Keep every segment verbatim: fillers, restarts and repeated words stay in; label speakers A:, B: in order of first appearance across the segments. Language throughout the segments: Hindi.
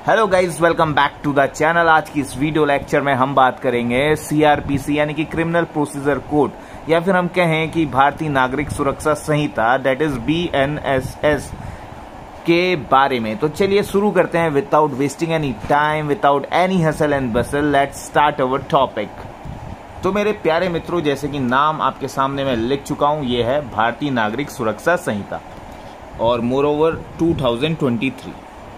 A: Hello guys, welcome back to the channel. आज की इस वीडियो लेक्चर में हम बात करेंगे सीआरपीसी यानी कि क्रिमिनल प्रोसीजर कोड, या फिर हम कहें कि भारतीय नागरिक सुरक्षा संहिता, दैट इज बीएनएसएस के बारे में। तो चलिए शुरू करते हैं without wasting any time, without any hassle and bustle. Let's start our topic. तो मेरे प्यारे मित्रों, जैसे कि नाम आपके सामने मैं लिख चुका हूं, यह है भारतीय नागरिक सुरक्षा संहिता और more over two thousand twenty three,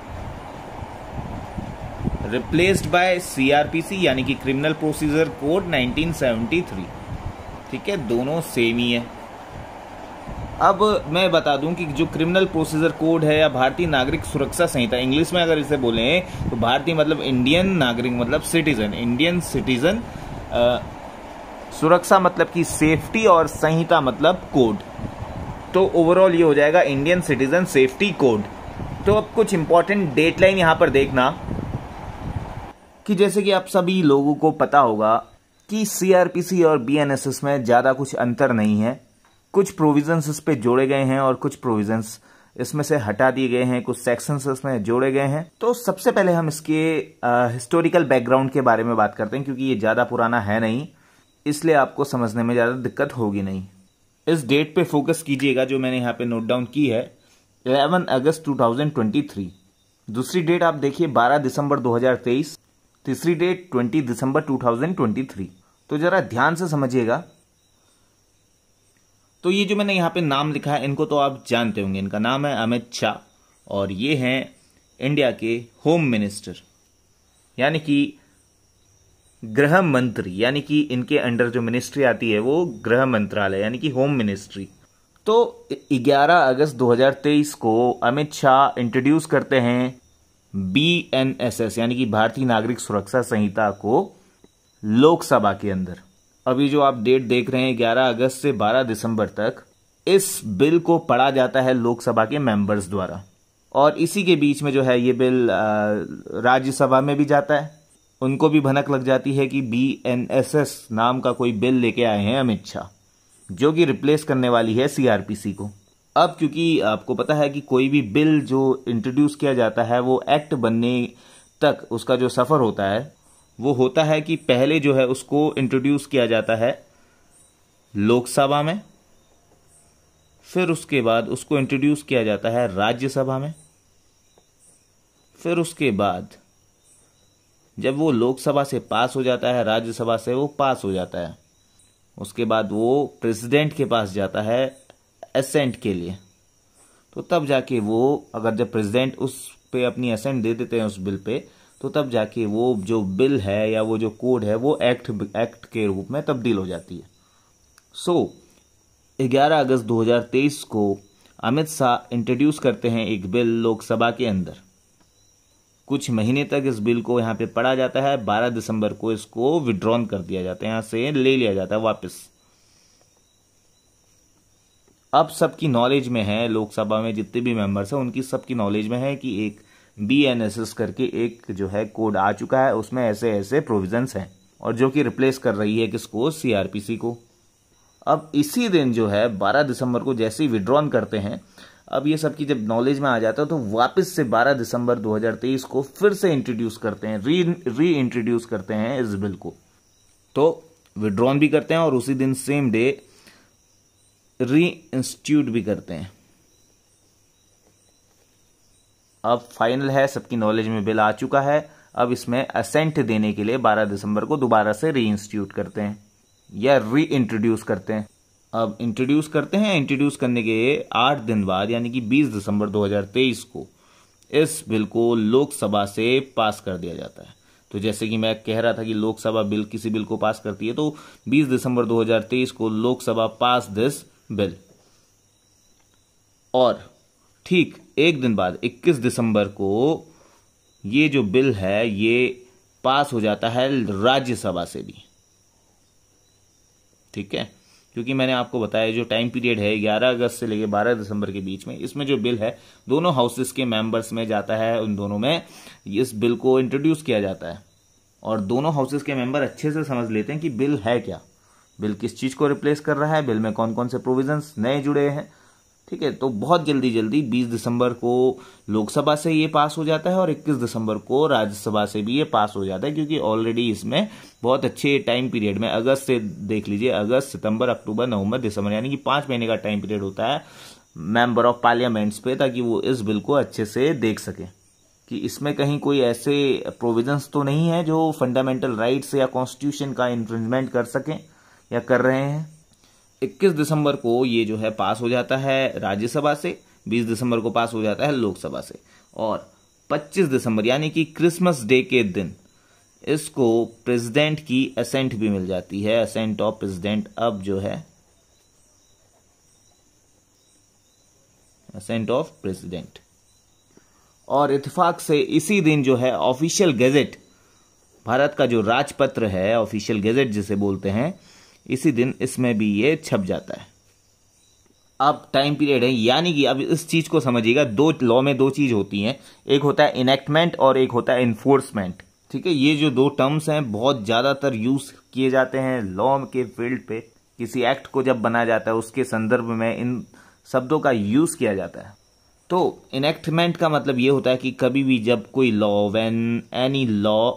A: replaced by CrPC यानी कि criminal procedure code nineteen seventy three. ठीक है, दोनों सेम ही है। अब मैं बता दूं कि जो क्रिमिनल प्रोसीजर कोड है या भारतीय नागरिक सुरक्षा संहिता, इंग्लिश में अगर इसे बोलें तो भारतीय मतलब इंडियन नागरिक मतलब सिटीजन, इंडियन सिटीजन, सुरक्षा मतलब कि सेफ्टी और संहिता मतलब कोड। तो ओवरऑल ये हो जाएगा इंडियन सिटीजन सेफ्टी कोड। तो अब कुछ इंपॉर्टेंट डेटलाइन यहां पर देखना कि जैसे कि आप सभी लोगों को पता होगा कि सीआरपीसी और बीएनएसएस में ज्यादा कुछ अंतर नहीं है। कुछ प्रोविजंस इस पे जोड़े गए हैं और कुछ प्रोविजंस इसमें से हटा दिए गए हैं, कुछ सेक्शंस इसमें जोड़े गए हैं। तो सबसे पहले हम इसके हिस्टोरिकल बैकग्राउंड के बारे में बात करते हैं, क्योंकि ये ज्यादा पुराना है नहीं, इसलिए आपको समझने में ज्यादा दिक्कत होगी नहीं। इस डेट पे फोकस कीजिएगा जो मैंने यहाँ पे नोट डाउन की है, eleven August two thousand twenty three. दूसरी डेट आप देखिए बारह दिसंबर दो हजार तेईस। तीसरी डेट बीस दिसंबर टू थाउजेंड ट्वेंटी थ्री। तो जरा ध्यान से समझिएगा। तो ये जो मैंने यहाँ पे नाम लिखा है, इनको तो आप जानते होंगे। इनका नाम है अमित शाह और ये हैं इंडिया के होम मिनिस्टर यानी कि गृह मंत्री, यानी कि इनके अंडर जो मिनिस्ट्री आती है वो गृह मंत्रालय यानी कि होम मिनिस्ट्री। तो ग्यारह अगस्त दो हजार तेईस को अमित शाह इंट्रोड्यूस करते हैं बीएनएसएस यानी कि भारतीय नागरिक सुरक्षा संहिता को लोकसभा के अंदर। अभी जो आप डेट देख रहे हैं ग्यारह अगस्त से बारह दिसंबर तक, इस बिल को पढ़ा जाता है लोकसभा के मेंबर्स द्वारा, और इसी के बीच में जो है ये बिल राज्यसभा में भी जाता है। उनको भी भनक लग जाती है कि बीएनएसएस नाम का कोई बिल लेके आए हैं अमित शाह, जो कि रिप्लेस करने वाली है सीआरपीसी को। अब क्योंकि आपको पता है कि कोई भी बिल जो इंट्रोड्यूस किया जाता है वो एक्ट बनने तक उसका जो सफर होता है वो होता है कि पहले जो है उसको इंट्रोड्यूस किया जाता है लोकसभा में, फिर उसके बाद उसको इंट्रोड्यूस किया जाता है राज्यसभा में, फिर उसके बाद जब वो लोकसभा से पास हो जाता है, राज्यसभा से वो पास हो जाता है, उसके बाद वो प्रेसिडेंट के पास जाता है एसेंट के लिए। तो तब जाके वो, अगर जब प्रेसिडेंट उस पे अपनी एसेंट दे देते हैं उस बिल पे, तो तब जाके वो जो बिल है या वो जो कोड है वो एक्ट एक्ट के रूप में तब्दील हो जाती है। सो ग्यारह अगस्त दो हजार तेईस को अमित शाह इंट्रोड्यूस करते हैं एक बिल लोकसभा के अंदर। कुछ महीने तक इस बिल को यहाँ पे पढ़ा जाता है। बारह दिसंबर को इसको विड्रॉन कर दिया जाता है, यहाँ से ले लिया जाता है वापस। अब सबकी नॉलेज में है, लोकसभा में जितने भी मेंबर्स हैं उनकी सबकी नॉलेज में है कि एक बीएनएसएस करके एक जो है कोड आ चुका है, उसमें ऐसे ऐसे प्रोविजंस हैं, और जो कि रिप्लेस कर रही है किसको, सीआरपीसी को। अब इसी दिन जो है बारह दिसंबर को जैसे ही विड्रॉन करते हैं, अब ये सबकी जब नॉलेज में आ जाता है तो वापस से बारह दिसंबर दो हजार तेईस को फिर से इंट्रोड्यूस करते हैं, री री इंट्रोड्यूस करते हैं इस बिल को। तो विड्रॉन भी करते हैं और उसी दिन सेम डे री इंस्टीट्यूट भी करते हैं। अब फाइनल है, सबकी नॉलेज में बिल आ चुका है। अब इसमें असेंट देने के लिए बारह दिसंबर को दोबारा से री इंस्टीट्यूट करते हैं या री इंट्रोड्यूस करते हैं। अब इंट्रोड्यूस करते हैं, इंट्रोड्यूस करने के आठ दिन बाद यानी कि बीस दिसंबर दो हजार तेईस को इस बिल को लोकसभा से पास कर दिया जाता है। तो जैसे कि मैं कह रहा था कि लोकसभा बिल किसी बिल को पास करती है, तो बीस दिसंबर दो हजार तेईस को लोकसभा पास दिस बिल, और ठीक एक दिन बाद इक्कीस दिसंबर को ये जो बिल है ये पास हो जाता है राज्यसभा से भी। ठीक है, क्योंकि मैंने आपको बताया जो टाइम पीरियड है ग्यारह अगस्त से लेकर बारह दिसंबर के बीच में, इसमें जो बिल है दोनों हाउसेस के मेंबर्स में जाता है, उन दोनों में इस बिल को इंट्रोड्यूस किया जाता है, और दोनों हाउसेस के मेंबर अच्छे से समझ लेते हैं कि बिल है क्या, बिल किस चीज को रिप्लेस कर रहा है, बिल में कौन कौन से प्रोविजंस नए जुड़े हैं। ठीक है, तो बहुत जल्दी जल्दी बीस दिसंबर को लोकसभा से ये पास हो जाता है और इक्कीस दिसंबर को राज्यसभा से भी ये पास हो जाता है, क्योंकि ऑलरेडी इसमें बहुत अच्छे टाइम पीरियड में अगस्त से देख लीजिए, अगस्त सितंबर अक्टूबर नवंबर दिसंबर यानी कि पांच महीने का टाइम पीरियड होता है मेंबर ऑफ पार्लियामेंट्स पे, ताकि वो इस बिल को अच्छे से देख सके कि इसमें कहीं कोई ऐसे प्रोविजंस तो नहीं है जो फंडामेंटल राइट्स या कॉन्स्टिट्यूशन का इन्फ्रिंजमेंट कर सकें या कर रहे हैं। इक्कीस दिसंबर को ये जो है पास हो जाता है राज्यसभा से, बीस दिसंबर को पास हो जाता है लोकसभा से, और पच्चीस दिसंबर यानी कि क्रिसमस डे के दिन इसको प्रेसिडेंट की असेंट भी मिल जाती है, असेंट ऑफ प्रेसिडेंट। अब जो है असेंट ऑफ प्रेसिडेंट, और इत्तेफाक से इसी दिन जो है ऑफिशियल गैजेट, भारत का जो राजपत्र है ऑफिशियल गैजेट जिसे बोलते हैं, इसी दिन इसमें भी ये छप जाता है। अब टाइम पीरियड है, यानी कि अब इस चीज को समझिएगा, दो लॉ में दो चीज होती हैं, एक होता है इनेक्टमेंट और एक होता है इन्फोर्समेंट। ठीक है, ये जो दो टर्म्स हैं बहुत ज्यादातर यूज किए जाते हैं लॉ के फील्ड पे। किसी एक्ट को जब बनाया जाता है उसके संदर्भ में इन शब्दों का यूज किया जाता है। तो इनेक्टमेंट का मतलब ये होता है कि कभी भी जब कोई law, when any law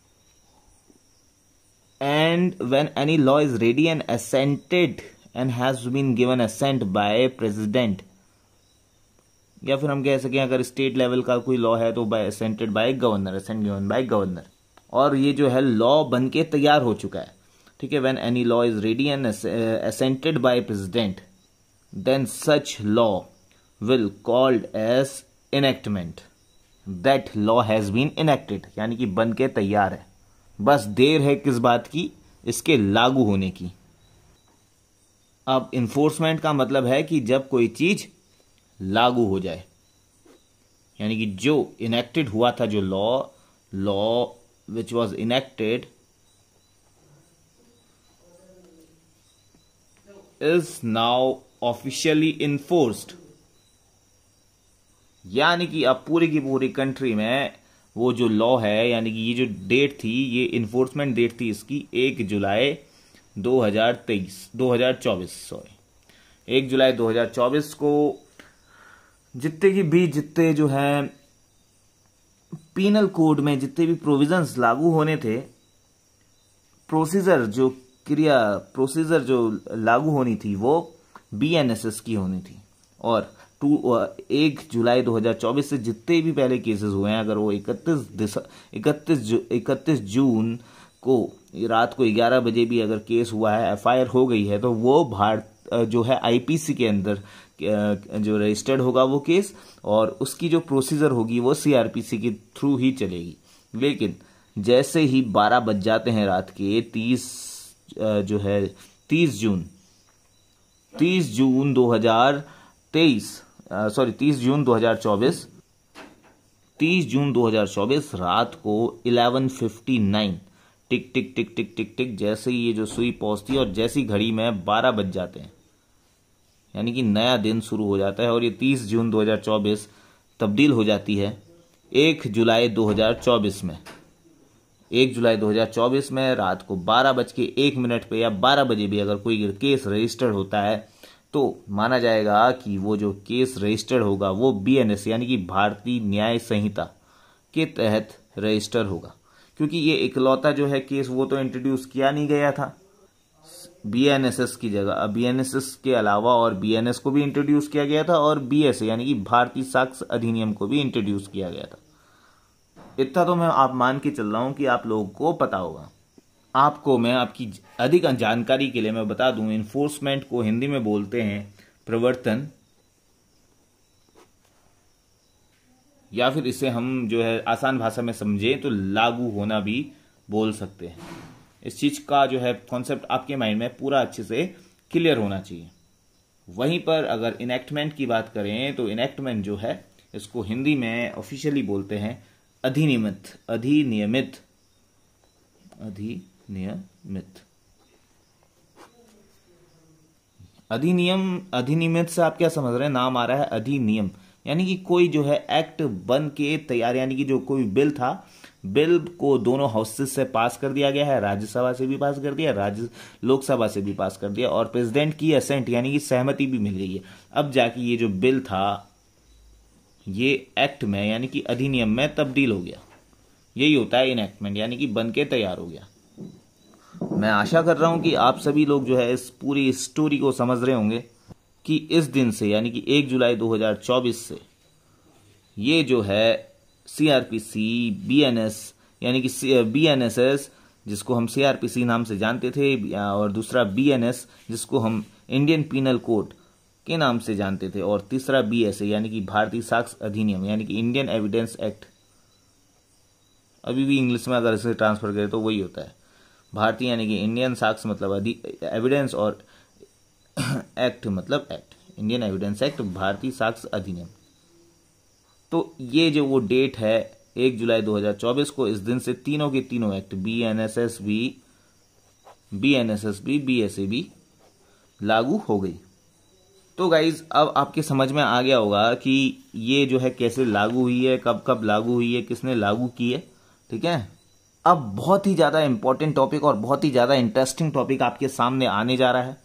A: and when any law is ready and assented and has been given assent by president, या फिर हम कह सकें अगर स्टेट लेवल का कोई लॉ है तो by assented by governor, assent given by governor, और ये जो है लॉ बन के तैयार हो चुका है। ठीक है, when any law is ready and assented by president then such law will called as enactment, that law has been enacted, यानी कि बन के तैयार है, बस देर है किस बात की, इसके लागू होने की। अब इन्फोर्समेंट का मतलब है कि जब कोई चीज लागू हो जाए, यानी कि जो इनेक्टेड हुआ था, जो law law which was enacted is now officially enforced, यानी कि अब पूरी की पूरी कंट्री में वो जो लॉ है, यानी कि ये जो डेट थी, ये इन्फोर्समेंट डेट थी इसकी एक जुलाई दो हज़ार तेईस दो हज़ार चौबीस सॉरी एक जुलाई दो हज़ार चौबीस को जितने की भी जितने जो है पीनल कोड में जितने भी प्रोविजंस लागू होने थे, प्रोसीजर जो क्रिया प्रोसीजर जो लागू होनी थी वो बीएनएसएस की होनी थी, और टू एक जुलाई दो हज़ार चौबीस से जितने भी पहले केसेस हुए हैं, अगर वो इकतीस इकतीस इकतीस जून को रात को ग्यारह बजे भी अगर केस हुआ है, एफआईआर हो गई है, तो वो भारत जो है आईपीसी के अंदर जो रजिस्टर्ड होगा वो केस, और उसकी जो प्रोसीजर होगी वो सीआरपीसी के थ्रू ही चलेगी। लेकिन जैसे ही बारह बज जाते हैं रात के, तीस जो है तीस जून तीस जून दो हजार तेईस सॉरी तीस जून दो हज़ार चौबीस तीस जून दो हज़ार चौबीस रात को ग्यारह उनसठ टिक टिक टिक टिक टिक टिक जैसे ही ये जो सुई पहुंचती है और जैसी घड़ी में बारह बज जाते हैं, यानी कि नया दिन शुरू हो जाता है, और ये तीस जून दो हज़ार चौबीस तब्दील हो जाती है एक जुलाई दो हज़ार चौबीस में। एक जुलाई दो हज़ार चौबीस में रात को बारह बज के एक मिनट पे या बारह बजे भी अगर कोई केस रजिस्टर्ड होता है तो माना जाएगा कि वो जो केस रजिस्टर्ड होगा वो बीएनएस यानी कि भारतीय न्याय संहिता के तहत रजिस्टर होगा, क्योंकि ये इकलौता जो है केस वो तो इंट्रोड्यूस किया नहीं गया था बीएनएसएस की जगह। बीएनएसएस के अलावा और बीएनएस को भी इंट्रोड्यूस किया गया था, और बीएस यानी कि भारतीय साक्ष्य अधिनियम को भी इंट्रोड्यूस किया गया था। इतना तो मैं आप मान के चल रहा हूं कि आप लोगों को पता होगा। आपको मैं आपकी अधिक जानकारी के लिए मैं बता दूं, इन्फोर्समेंट को हिंदी में बोलते हैं प्रवर्तन, या फिर इसे हम जो है आसान भाषा में समझें तो लागू होना भी बोल सकते हैं। इस चीज का जो है कॉन्सेप्ट आपके माइंड में पूरा अच्छे से क्लियर होना चाहिए। वहीं पर अगर इनेक्टमेंट की बात करें तो इनेक्टमेंट जो है इसको हिंदी में ऑफिशियली बोलते हैं अधिनियमित अधिनियमित अधिनियमित अधिनियम अधिनियमित से आप क्या समझ रहे हैं? नाम आ रहा है अधिनियम, यानी कि कोई जो है एक्ट बन के तैयार, यानी कि जो कोई बिल था बिल को दोनों हाउसेस से पास कर दिया गया है, राज्यसभा से भी पास कर दिया, राज्य लोकसभा से भी पास कर दिया, और प्रेसिडेंट की असेंट यानी कि सहमति भी मिल गई है। अब जाके ये जो बिल था ये एक्ट में यानी कि अधिनियम में तब्दील हो गया। यही होता है इनएक्टमेंट, यानी कि बन के तैयार हो गया। मैं आशा कर रहा हूं कि आप सभी लोग जो है इस पूरी स्टोरी को समझ रहे होंगे कि इस दिन से यानी कि एक जुलाई दो हज़ार चौबीस से ये जो है सीआरपीसी, बीएनएस यानी कि बीएनएसएस जिसको हम सीआरपीसी नाम से जानते थे, और दूसरा बीएनएस जिसको हम इंडियन पीनल कोड के नाम से जानते थे, और तीसरा बीएसए यानी कि भारतीय साक्ष्य अधिनियम यानी कि इंडियन एविडेंस एक्ट। अभी भी इंग्लिश में अगर इसे ट्रांसफर करें तो वही होता है। भारतीय यानी कि इंडियन साक्ष्य मतलब एविडेंस, और एक्ट मतलब एक्ट, इंडियन एविडेंस एक्ट, भारतीय साक्ष्य अधिनियम। तो ये जो वो डेट है एक जुलाई दो हज़ार चौबीस को, इस दिन से तीनों के तीनों एक्ट बीएनएसएस भी, बीएनएसएस भी, बीएसए भी लागू हो गई। तो गाइज अब आपके समझ में आ गया होगा कि ये जो है कैसे लागू हुई है, कब कब लागू हुई है, किसने लागू की है। ठीक है, अब बहुत ही ज्यादा इंपॉर्टेंट टॉपिक और बहुत ही ज्यादा इंटरेस्टिंग टॉपिक आपके सामने आने जा रहा है।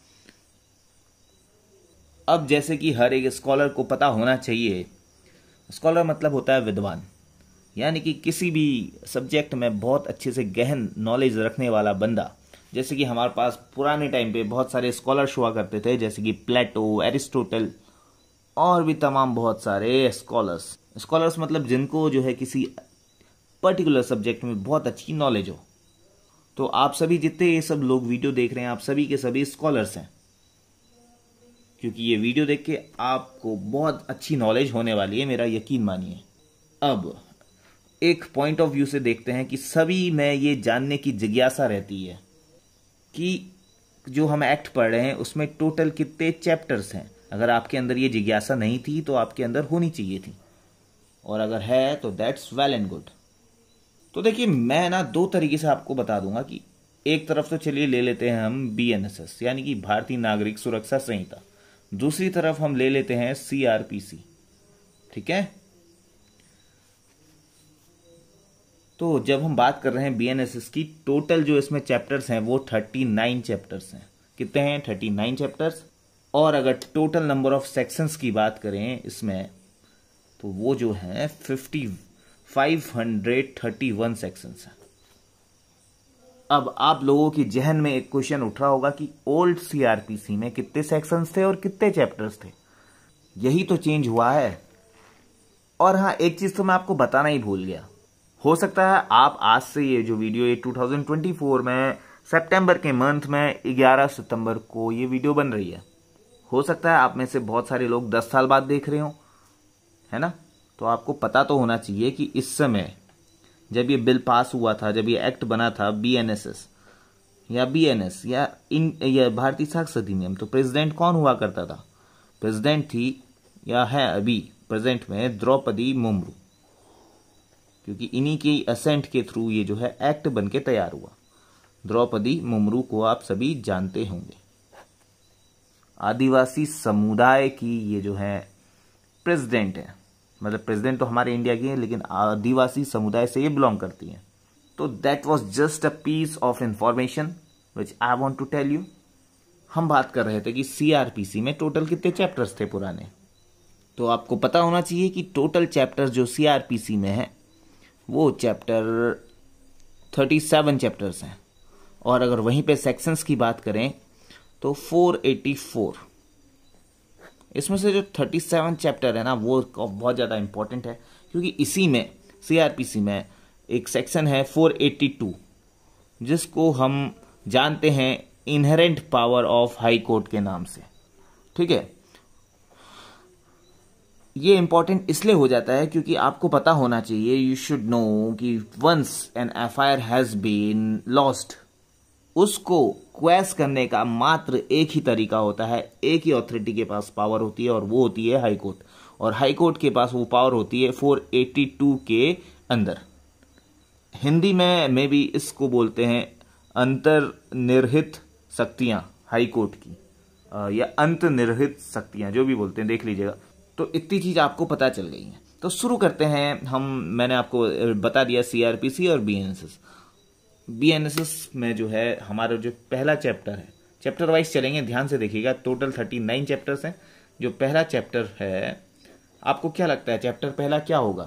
A: अब जैसे कि हर एक स्कॉलर को पता होना चाहिए, स्कॉलर मतलब होता है विद्वान, यानी कि किसी भी सब्जेक्ट में बहुत अच्छे से गहन नॉलेज रखने वाला बंदा। जैसे कि हमारे पास पुराने टाइम पे बहुत सारे स्कॉलर्स हुआ करते थे, जैसे कि प्लेटो, एरिस्टोटल और भी तमाम बहुत सारे स्कॉलर्स। स्कॉलर्स मतलब जिनको जो है किसी पर्टिकुलर सब्जेक्ट में बहुत अच्छी नॉलेज हो। तो आप सभी जितने ये सब लोग वीडियो देख रहे हैं, आप सभी के सभी स्कॉलर्स हैं, क्योंकि ये वीडियो देख के आपको बहुत अच्छी नॉलेज होने वाली है, मेरा यकीन मानिए। अब एक पॉइंट ऑफ व्यू से देखते हैं कि सभी में ये जानने की जिज्ञासा रहती है कि जो हम एक्ट पढ़ रहे हैं उसमें टोटल कितने चैप्टर्स हैं। अगर आपके अंदर ये जिज्ञासा नहीं थी तो आपके अंदर होनी चाहिए थी, और अगर है तो दैट्स वेल एंड गुड। तो देखिए, मैं ना दो तरीके से आपको बता दूंगा कि एक तरफ तो चलिए ले लेते हैं हम बीएनएसएस यानी कि भारतीय नागरिक सुरक्षा संहिता, दूसरी तरफ हम ले लेते हैं सीआरपीसी। ठीक है, तो जब हम बात कर रहे हैं बीएनएसएस की, टोटल जो इसमें चैप्टर्स हैं वो उनतालीस चैप्टर्स हैं। कितने हैं? उनतालीस चैप्टर्स। और अगर टोटल नंबर ऑफ सेक्शंस की बात करें इसमें, तो वो जो है fifty five hundred thirty one sections हैं। अब आप लोगों की जहन में एक क्वेश्चन उठ रहा होगा कि ओल्ड सीआरपीसी में कितने सेक्शंस थे और कितने चैप्टर्स थे। यही तो चेंज हुआ है। और हाँ, एक चीज तो मैं आपको बताना ही भूल गया। हो सकता है आप आज से ये जो वीडियो ये दो हज़ार चौबीस में सितंबर के मंथ में ग्यारह सितंबर को ये वीडियो बन रही है। हो सकता है आप में से बहुत सारे लोग दस साल बाद देख रहे हो, है ना। तो आपको पता तो होना चाहिए कि इस समय जब ये बिल पास हुआ था, जब ये एक्ट बना था बीएनएसएस या बीएनएस या इन या भारतीय साक्ष्य अधिनियम, तो प्रेसिडेंट कौन हुआ करता था? प्रेसिडेंट थी या है अभी प्रेजेंट में द्रौपदी मुर्मू, क्योंकि इन्हीं की असेंट के थ्रू ये जो है एक्ट बन के तैयार हुआ। द्रौपदी मुर्मू को आप सभी जानते होंगे। आदिवासी समुदाय की ये जो है प्रेसिडेंट है, मतलब प्रेसिडेंट तो हमारे इंडिया की है लेकिन आदिवासी समुदाय से ये बिलोंग करती है। तो that was just a piece of information which I want to tell you. हम बात कर रहे थे कि सीआरपीसी में टोटल कितने चैप्टर्स थे पुराने। तो आपको पता होना चाहिए कि टोटल चैप्टर्स जो सीआरपीसी में है वो चैप्टर सैंतीस चैप्टर्स हैं, और अगर वहीं पे सेक्शंस की बात करें तो चार सौ चौरासी। इसमें से जो सैंतीस चैप्टर है ना वो बहुत ज़्यादा इंपॉर्टेंट है, क्योंकि इसी में सीआरपीसी में एक सेक्शन है चार सौ बयासी जिसको हम जानते हैं inherent power of high court के नाम से। ठीक है, ये इंपॉर्टेंट इसलिए हो जाता है क्योंकि आपको पता होना चाहिए, यू शुड नो कि once an FIR has been lost, उसको क्वेश करने का मात्र एक ही तरीका होता है, एक ही अथॉरिटी के पास पावर होती है और वो होती है हाई कोर्ट। और हाई कोर्ट के पास वो पावर होती है चार सौ बयासी के अंदर। हिंदी में मे भी इसको बोलते हैं अंतर्निहित शक्तियां हाई कोर्ट की, या अंतर्निहित शक्तियां, जो भी बोलते हैं, देख लीजिएगा। तो इतनी चीज आपको पता चल गई है। तो शुरू करते हैं हम। मैंने आपको बता दिया सीआरपीसी और बीएनएसएस। बीएनएसएस में जो है हमारा जो पहला चैप्टर है, चैप्टर वाइज चलेंगे, ध्यान से देखिएगा। टोटल थर्टी नाइन चैप्टर्स हैं। जो पहला चैप्टर है, आपको क्या लगता है चैप्टर पहला क्या होगा?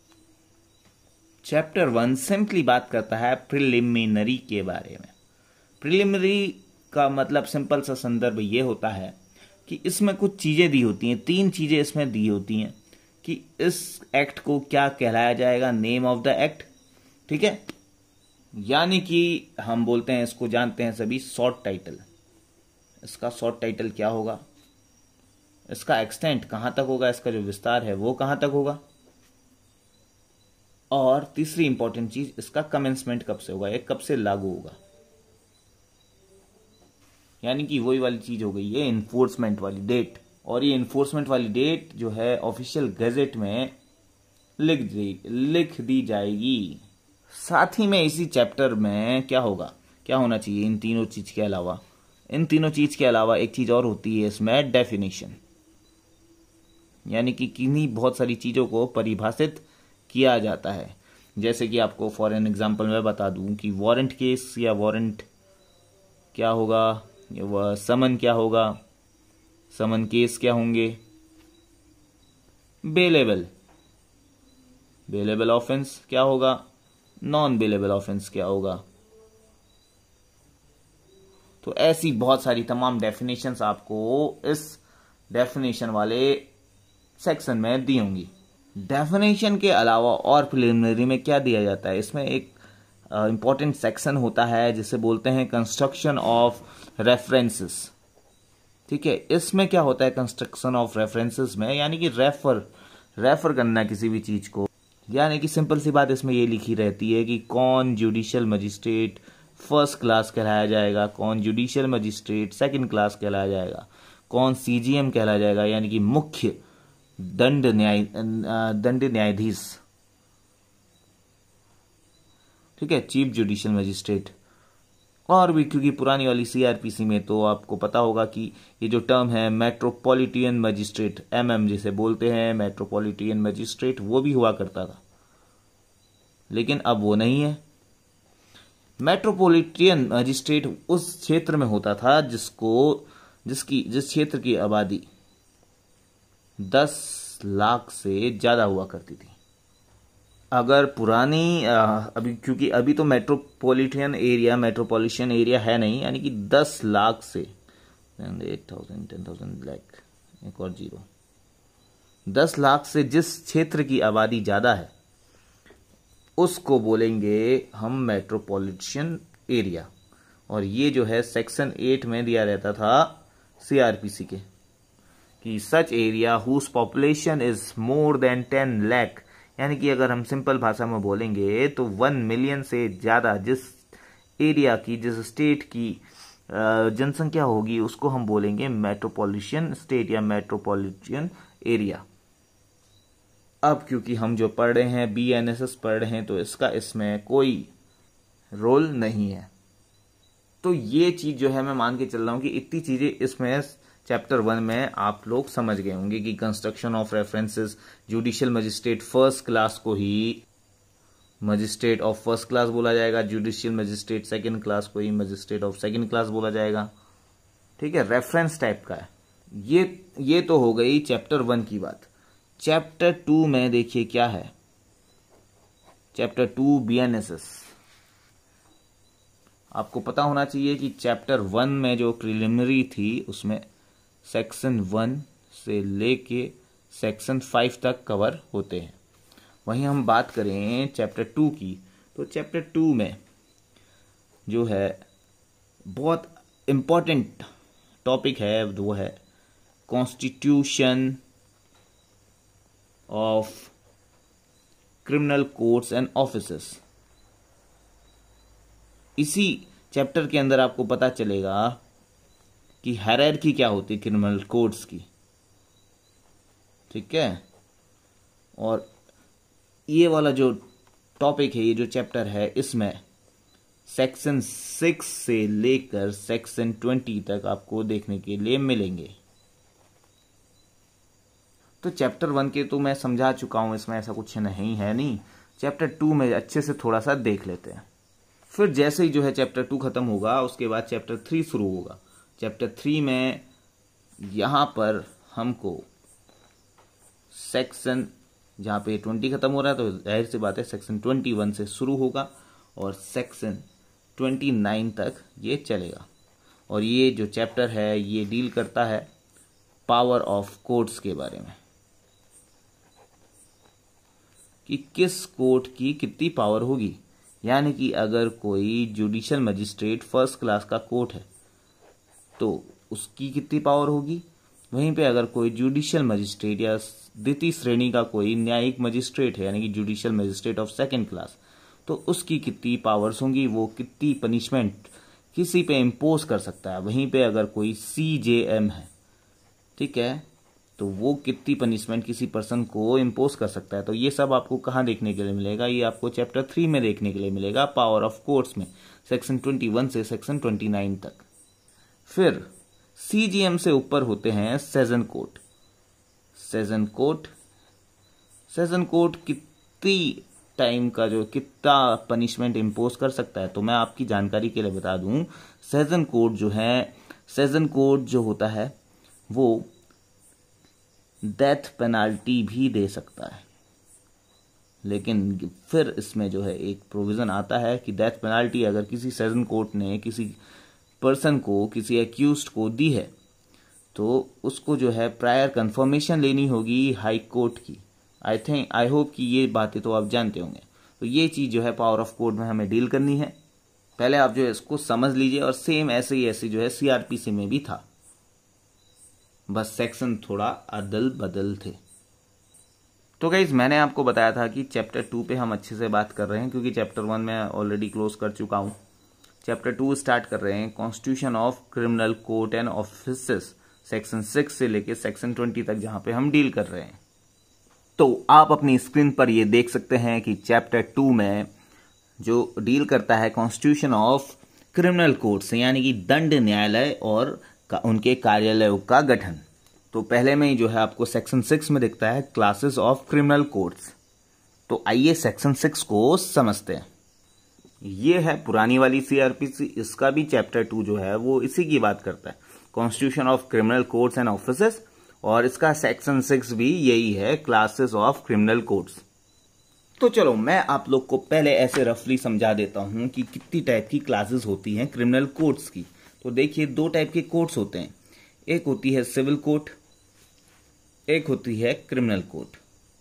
A: चैप्टर वन सिंपली बात करता है प्रिलिमिनरी के बारे में। प्रिलिमिनरी का मतलब सिंपल सा संदर्भ ये होता है कि इसमें कुछ चीजें दी होती हैं, तीन चीजें इसमें दी होती हैं कि इस एक्ट को क्या कहलाया जाएगा, नेम ऑफ द एक्ट, ठीक है। यानी कि हम बोलते हैं, इसको जानते हैं सभी, शॉर्ट टाइटल। इसका शॉर्ट टाइटल क्या होगा, इसका एक्सटेंट कहां तक होगा, इसका जो विस्तार है वो कहां तक होगा, और तीसरी इंपॉर्टेंट चीज, इसका कमेंसमेंट कब से होगा, ये कब से लागू होगा। यानी कि वही वाली चीज हो गई ये इन्फोर्समेंट वाली डेट, और ये इन्फोर्समेंट वाली डेट जो है ऑफिशियल गैजेट में लिख दी लिख दी जाएगी। साथ ही में इसी चैप्टर में क्या होगा, क्या होना चाहिए इन तीनों चीज के अलावा, इन तीनों चीज के अलावा एक चीज और होती है इसमें, डेफिनेशन। यानी कि किन्हीं बहुत सारी चीजों को परिभाषित किया जाता है। जैसे कि आपको फॉर एन एग्जांपल मैं बता दूं कि वारंट केस या वारंट क्या होगा, वह समन क्या होगा, समन केस क्या होंगे, बेलेबल बेलेबल ऑफेंस क्या होगा, नॉन बेलेबल ऑफेंस क्या होगा। तो ऐसी बहुत सारी तमाम डेफिनेशंस आपको इस डेफिनेशन वाले सेक्शन में दी होंगी। डेफिनेशन के अलावा और प्रिलिमिनरी में क्या दिया जाता है, इसमें एक इंपॉर्टेंट uh, सेक्शन होता है जिसे बोलते हैं कंस्ट्रक्शन ऑफ रेफरेंसेस, ठीक है। इसमें क्या होता है कंस्ट्रक्शन ऑफ रेफरेंसेस में, यानी कि रेफर रेफर करना किसी भी चीज को। यानी कि सिंपल सी बात इसमें ये लिखी रहती है कि कौन जुडिशियल मजिस्ट्रेट फर्स्ट क्लास कहलाया जाएगा, कौन जुडिशियल मजिस्ट्रेट सेकंड क्लास कहलाया जाएगा, कौन सीजीएम कहलाया जाएगा, यानी कि मुख्य दंड न्याय दंड न्यायाधीश, ठीक है, चीफ जुडिशियल मजिस्ट्रेट। और भी क्योंकि पुरानी वाली सीआरपीसी में तो आपको पता होगा कि ये जो टर्म है मेट्रोपॉलिटन मजिस्ट्रेट, एमएम जिसे बोलते हैं, मेट्रोपॉलिटन मजिस्ट्रेट, वो भी हुआ करता था, लेकिन अब वो नहीं है। मेट्रोपॉलिटन मजिस्ट्रेट उस क्षेत्र में होता था जिसको जिसकी जिस क्षेत्र की आबादी दस लाख से ज्यादा हुआ करती थी। अगर पुरानी अभी क्योंकि अभी तो मेट्रोपॉलिटन एरिया मेट्रोपॉलिटन एरिया है नहीं, यानी कि दस लाख से eight thousand ten thousand lakh एक और जीरो दस लाख से जिस क्षेत्र की आबादी ज्यादा है उसको बोलेंगे हम मेट्रोपॉलिटन एरिया। और ये जो है सेक्शन एट में दिया रहता था सीआरपीसी के कि such area whose population is more than ten lakh, यानी कि अगर हम सिंपल भाषा में बोलेंगे तो वन मिलियन से ज्यादा जिस एरिया की, जिस स्टेट की जनसंख्या होगी उसको हम बोलेंगे मेट्रोपॉलिटन स्टेट या मेट्रोपॉलिटन एरिया। अब क्योंकि हम जो पढ़ रहे हैं बीएनएसएस पढ़ रहे हैं तो इसका इसमें कोई रोल नहीं है। तो ये चीज जो है मैं मान के चल रहा हूं कि इतनी चीजें इसमें चैप्टर वन में आप लोग समझ गए होंगे कि construction of references, judicial magistrate first class को ही मजिस्ट्रेट ऑफ फर्स्ट क्लास बोला जाएगा, जुडिशियल मजिस्ट्रेट सेकंड क्लास को ही मजिस्ट्रेट ऑफ सेकंड क्लास बोला जाएगा, ठीक है। रेफरेंस टाइप का है ये ये तो हो गई चैप्टर वन की बात। चैप्टर टू में देखिए क्या है, चैप्टर टू बीएनएसएस। आपको पता होना चाहिए कि चैप्टर वन में जो प्रिलिमिनरी थी उसमें सेक्शन वन से लेके सेक्शन फाइव तक कवर होते हैं। वहीं हम बात करें चैप्टर टू की, तो चैप्टर टू में जो है बहुत इंपॉर्टेंट टॉपिक है वो है constitution of criminal courts and offices. इसी चैप्टर के अंदर आपको पता चलेगा कि हायरार्की क्या होती है क्रिमिनल कोर्ट्स की, ठीक है। और ये वाला जो टॉपिक है, ये जो चैप्टर है, इसमें सेक्शन सिक्स से लेकर सेक्शन ट्वेंटी तक आपको देखने के लिए मिलेंगे। तो चैप्टर वन के तो मैं समझा चुका हूं, इसमें ऐसा कुछ नहीं है नहीं। चैप्टर टू में अच्छे से थोड़ा सा देख लेते हैं। फिर जैसे ही जो है चैप्टर टू खत्म होगा उसके बाद चैप्टर थ्री शुरू होगा। चैप्टर थ्री में यहां पर हमको सेक्शन, जहां पे ट्वेंटी खत्म हो रहा है तो जाहिर सी बात है सेक्शन ट्वेंटी वन से शुरू होगा और सेक्शन ट्वेंटी नाइन तक ये चलेगा। और ये जो चैप्टर है ये डील करता है पावर ऑफ कोर्ट्स के बारे में, कि किस कोर्ट की कितनी पावर होगी। यानी कि अगर कोई जुडिशियल मजिस्ट्रेट फर्स्ट क्लास का कोर्ट है तो उसकी कितनी पावर होगी, वहीं पे अगर कोई जुडिशियल मजिस्ट्रेट या द्वितीय श्रेणी का कोई न्यायिक मजिस्ट्रेट है यानी कि judicial magistrate of second class, तो उसकी कितनी पावर्स होंगी, वो कितनी पनिशमेंट किसी पे इम्पोज कर सकता है। वहीं पे अगर कोई सी जे एम है, ठीक है, तो वो कितनी पनिशमेंट किसी पर्सन को इम्पोज कर सकता है। तो ये सब आपको कहाँ देखने के लिए मिलेगा, ये आपको चैप्टर थ्री में देखने के लिए मिलेगा, पावर ऑफ कोर्ट्स में, सेक्शन ट्वेंटी वन से सेक्शन ट्वेंटी नाइन तक। फिर सीजीएम से ऊपर होते हैं session court. Session court session court कितनी टाइम का जो कितना पनिशमेंट इम्पोज कर सकता है, तो मैं आपकी जानकारी के लिए बता दूं, सेशन कोर्ट जो है सेशन कोर्ट जो होता है वो डेथ पेनाल्टी भी दे सकता है। लेकिन फिर इसमें जो है एक प्रोविजन आता है कि डेथ पेनाल्टी अगर किसी सेशन कोर्ट ने किसी पर्सन को, किसी एक्यूज्ड को दी है तो उसको जो है प्रायर कंफर्मेशन लेनी होगी हाई कोर्ट की। आई थिंक आई होप कि ये बातें तो आप जानते होंगे। तो ये चीज जो है पावर ऑफ कोर्ट में हमें डील करनी है। पहले आप जो है इसको समझ लीजिए, और सेम ऐसे ही ऐसे जो है सीआरपीसी में भी था, बस सेक्शन थोड़ा अदल बदल थे। तो गाइज मैंने आपको बताया था कि चैप्टर टू पे हम अच्छे से बात कर रहे हैं, क्योंकि चैप्टर वन में ऑलरेडी क्लोज कर चुका हूं। चैप्टर टू स्टार्ट कर रहे हैं, constitution of criminal court and offices, section six से लेके सेक्शन ट्वेंटी तक, जहां पे हम डील कर रहे हैं। तो आप अपनी स्क्रीन पर ये देख सकते हैं कि चैप्टर टू में जो डील करता है कॉन्स्टिट्यूशन ऑफ क्रिमिनल कोर्ट्स, यानी कि दंड न्यायालय और का, उनके कार्यालयों का गठन। तो पहले में ही जो है आपको सेक्शन सिक्स में दिखता है क्लासेस ऑफ क्रिमिनल कोर्ट्स। तो आइए सेक्शन सिक्स को समझते हैं। ये है पुरानी वाली सीआरपीसी, इसका भी चैप्टर टू जो है वो इसी की बात करता है, constitution of criminal courts and offices, और इसका सेक्शन सिक्स भी यही है, क्लासेस ऑफ क्रिमिनल कोर्ट्स। तो चलो मैं आप लोग को पहले ऐसे रफली समझा देता हूं कि कितनी टाइप की क्लासेस होती हैं क्रिमिनल कोर्ट्स की। तो देखिए दो टाइप के कोर्ट्स होते हैं, एक होती है सिविल कोर्ट, एक होती है क्रिमिनल कोर्ट।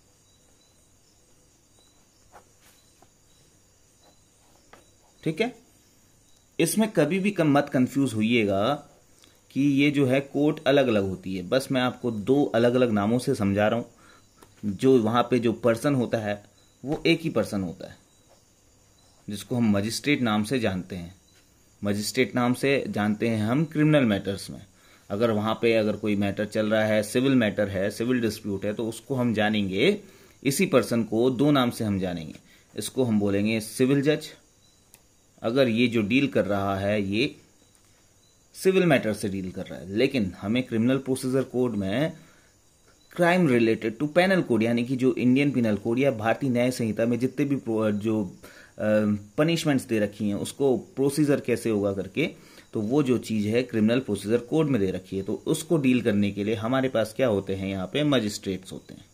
A: ठीक है, इसमें कभी भी कम मत कंफ्यूज होइएगा कि ये जो है कोर्ट अलग अलग होती है। बस मैं आपको दो अलग अलग नामों से समझा रहा हूं। जो वहां पे जो पर्सन होता है वो एक ही पर्सन होता है, जिसको हम मजिस्ट्रेट नाम से जानते हैं। मजिस्ट्रेट नाम से जानते हैं हम क्रिमिनल मैटर्स में। अगर वहां पे अगर कोई मैटर चल रहा है, सिविल मैटर है, सिविल डिस्प्यूट है, तो उसको हम जानेंगे, इसी पर्सन को दो नाम से हम जानेंगे। इसको हम बोलेंगे सिविल जज, अगर ये जो डील कर रहा है ये सिविल मैटर से डील कर रहा है। लेकिन हमें क्रिमिनल प्रोसीजर कोड में crime related to penal code, यानी कि जो इंडियन पिनल कोड या भारतीय न्याय संहिता में जितने भी जो पनिशमेंट्स दे रखी हैं उसको प्रोसीजर कैसे होगा करके, तो वो जो चीज है क्रिमिनल प्रोसीजर कोड में दे रखी है। तो उसको डील करने के लिए हमारे पास क्या होते हैं, यहाँ पे मजिस्ट्रेट्स होते हैं।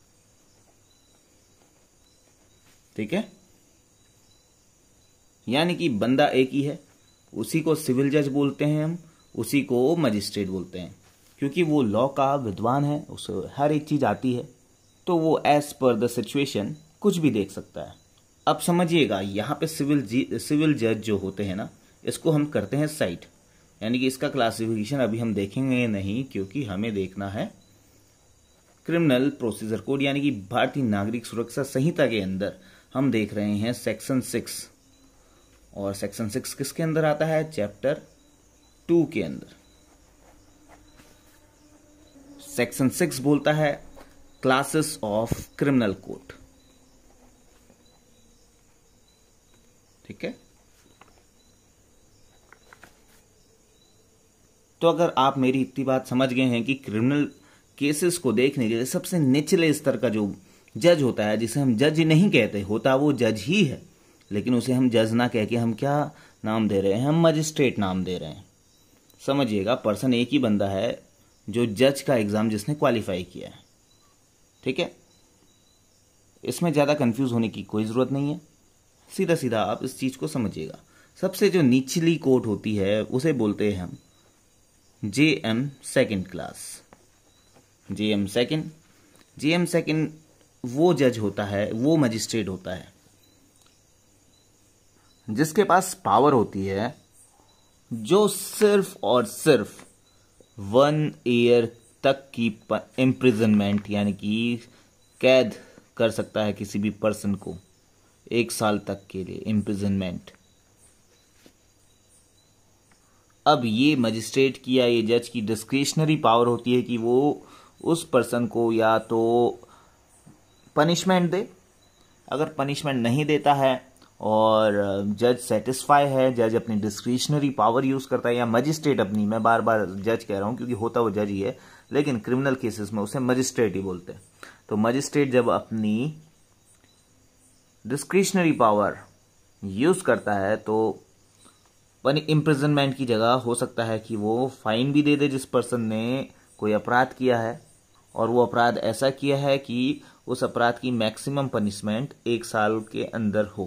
A: ठीक है, यानी कि बंदा एक ही है, उसी को सिविल जज बोलते हैं हम, उसी को मजिस्ट्रेट बोलते हैं, क्योंकि वो लॉ का विद्वान है, उसे हर एक चीज आती है, तो वो एज पर द सिचुएशन कुछ भी देख सकता है। अब समझिएगा, यहाँ पे सिविल सिविल जज जो होते हैं ना, इसको हम करते हैं साइट, यानी कि इसका क्लासिफिकेशन अभी हम देखेंगे नहीं, क्योंकि हमें देखना है क्रिमिनल प्रोसीजर कोड, यानी कि भारतीय नागरिक सुरक्षा संहिता के अंदर हम देख रहे हैं सेक्शन सिक्स। और सेक्शन सिक्स किसके अंदर आता है, चैप्टर टू के अंदर। सेक्शन सिक्स बोलता है क्लासेस ऑफ क्रिमिनल कोड। ठीक है, तो अगर आप मेरी इतनी बात समझ गए हैं कि क्रिमिनल केसेस को देखने के लिए सबसे निचले स्तर का जो जज होता है, जिसे हम जज नहीं कहते, होता वो जज ही है, लेकिन उसे हम जज ना कह के हम क्या नाम दे रहे हैं, हम मजिस्ट्रेट नाम दे रहे हैं। समझिएगा, पर्सन एक ही बंदा है जो जज का एग्जाम जिसने क्वालिफाई किया है। ठीक है, इसमें ज़्यादा कंफ्यूज होने की कोई ज़रूरत नहीं है, सीधा सीधा आप इस चीज़ को समझिएगा। सबसे जो निचली कोर्ट होती है उसे बोलते हैं हम J M second class. J M second J M second वो जज होता है, वो मजिस्ट्रेट होता है जिसके पास पावर होती है, जो सिर्फ और सिर्फ वन ईयर तक की इम्प्रिजनमेंट यानी कि कैद कर सकता है किसी भी पर्सन को, एक साल तक के लिए इम्प्रिजनमेंट। अब ये मजिस्ट्रेट की या ये जज की डिस्क्रिशनरी पावर होती है कि वो उस पर्सन को या तो पनिशमेंट दे, अगर पनिशमेंट नहीं देता है और जज सेटिस्फाई है, जज अपनी डिस्क्रिशनरी पावर यूज करता है, या मजिस्ट्रेट अपनी, मैं बार बार जज कह रहा हूं क्योंकि होता वो जज ही है, लेकिन क्रिमिनल केसेस में उसे मजिस्ट्रेट ही बोलते हैं। तो मजिस्ट्रेट जब अपनी डिस्क्रिशनरी पावर यूज करता है तो इम्प्रिजनमेंट की जगह हो सकता है कि वो फाइन भी दे दे जिस पर्सन ने कोई अपराध किया है, और वो अपराध ऐसा किया है कि उस अपराध की मैक्सिमम पनिशमेंट एक साल के अंदर हो।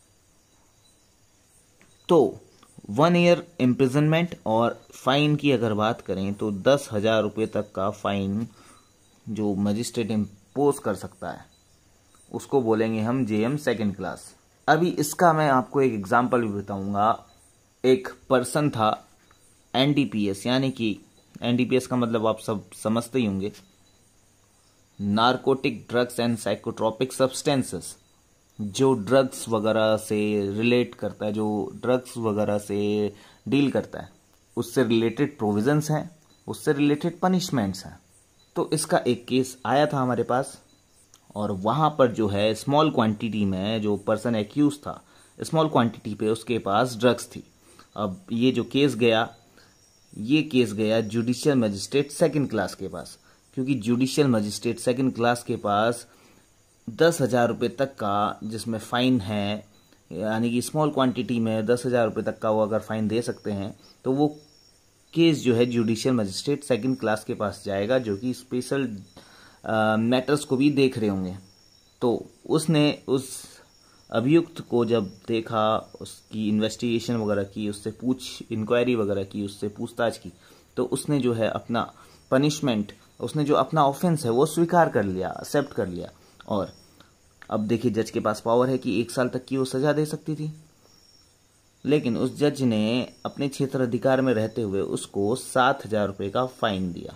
A: तो वन ईयर इम्प्रिजनमेंट और फाइन की अगर बात करें तो दस हजार रुपये तक का फाइन जो मजिस्ट्रेट इम्पोज कर सकता है उसको बोलेंगे हम जे एम सेकेंड क्लास। अभी इसका मैं आपको एक एग्जांपल भी बताऊंगा। एक पर्सन था एन डी पी एस, यानी कि एन डी पी एस का मतलब आप सब समझते ही होंगे, narcotic drugs and psychotropic substances, जो ड्रग्स वगैरह से रिलेट करता है, जो ड्रग्स वगैरह से डील करता है, उससे रिलेटेड प्रोविजंस हैं, उससे रिलेटेड पनिशमेंट्स हैं। तो इसका एक केस आया था हमारे पास, और वहाँ पर जो है स्मॉल क्वांटिटी में जो पर्सन एक्यूज था, स्मॉल क्वांटिटी पे उसके पास ड्रग्स थी। अब ये जो केस गया, ये केस गया जुडिशियल मजिस्ट्रेट सेकंड क्लास के पास, क्योंकि जुडिशियल मजिस्ट्रेट सेकंड क्लास के पास दस हजार रुपये तक का जिसमें फ़ाइन है, यानी कि स्मॉल क्वांटिटी में दस हजार रुपये तक का वो अगर फ़ाइन दे सकते हैं, तो वो केस जो है जुडिशियल मजिस्ट्रेट सेकंड क्लास के पास जाएगा, जो कि स्पेशल मैटर्स को भी देख रहे होंगे। तो उसने उस अभियुक्त को जब देखा, उसकी इन्वेस्टिगेशन वगैरह की, उससे पूछ इंक्वायरी वगैरह की, उससे पूछताछ की, तो उसने जो है अपना पनिशमेंट, उसने जो अपना ऑफेंस है वो स्वीकार कर लिया, एक्सेप्ट कर लिया। और अब देखिए, जज के पास पावर है कि एक साल तक की वो सजा दे सकती थी, लेकिन उस जज ने अपने क्षेत्र अधिकार में रहते हुए उसको सात हजार रुपये का फाइन दिया।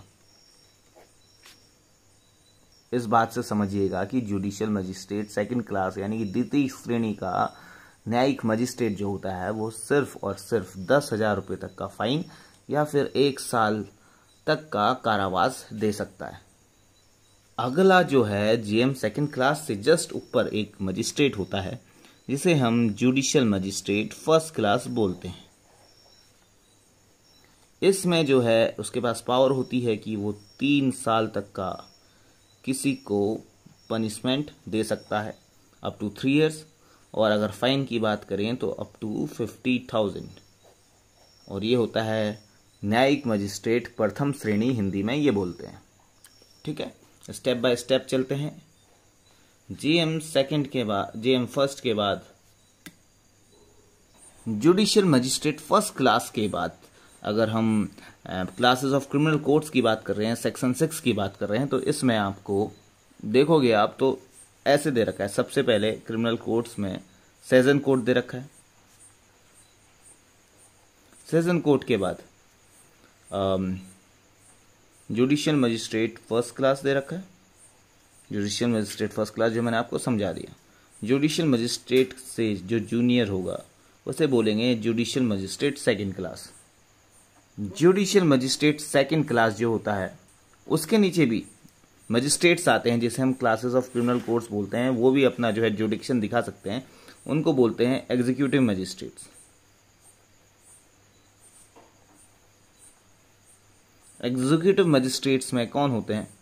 A: इस बात से समझिएगा कि जुडिशियल मजिस्ट्रेट सेकंड क्लास यानी कि द्वितीय श्रेणी का न्यायिक मजिस्ट्रेट जो होता है वो सिर्फ और सिर्फ दस हजार रुपये तक का फाइन या फिर एक साल तक का कारावास दे सकता है। अगला जो है जीएम सेकंड क्लास से जस्ट ऊपर एक मजिस्ट्रेट होता है जिसे हम जुडिशियल मजिस्ट्रेट फर्स्ट क्लास बोलते हैं। इसमें जो है उसके पास पावर होती है कि वो तीन साल तक का किसी को पनिशमेंट दे सकता है, अप टू थ्री इयर्स, और अगर फाइन की बात करें तो अप टू फिफ्टी थाउजेंड। और ये होता है न्यायिक मजिस्ट्रेट प्रथम श्रेणी, हिंदी में ये बोलते हैं। ठीक है, स्टेप बाय स्टेप चलते हैं। जीएम सेकंड के बाद, जीएम फर्स्ट के बाद जुडिशियल मजिस्ट्रेट फर्स्ट क्लास के बाद अगर हम क्लासेस ऑफ क्रिमिनल कोर्ट्स की बात कर रहे हैं, सेक्शन सिक्स की बात कर रहे हैं, तो इसमें आपको देखोगे आप तो ऐसे दे रखा है। सबसे पहले क्रिमिनल कोर्ट्स में सेशन कोर्ट दे रखा है। सेशन कोर्ट के बाद जुडिशियल मजिस्ट्रेट फर्स्ट क्लास दे रखा है। जुडिशियल मजिस्ट्रेट फर्स्ट क्लास जो मैंने आपको समझा दिया। जुडिशियल मजिस्ट्रेट से जो जूनियर होगा उसे बोलेंगे judicial magistrate second class. Judicial magistrate second class जो होता है उसके नीचे भी मजिस्ट्रेट्स आते हैं जिसे हम क्लासेस ऑफ क्रिमिनल कोर्ट्स बोलते हैं। वो भी अपना जो है जुडिक्शन दिखा सकते हैं, उनको बोलते हैं एग्जीक्यूटिव मजिस्ट्रेट्स। एग्जीक्यूटिव मजिस्ट्रेट्स में कौन होते हैं?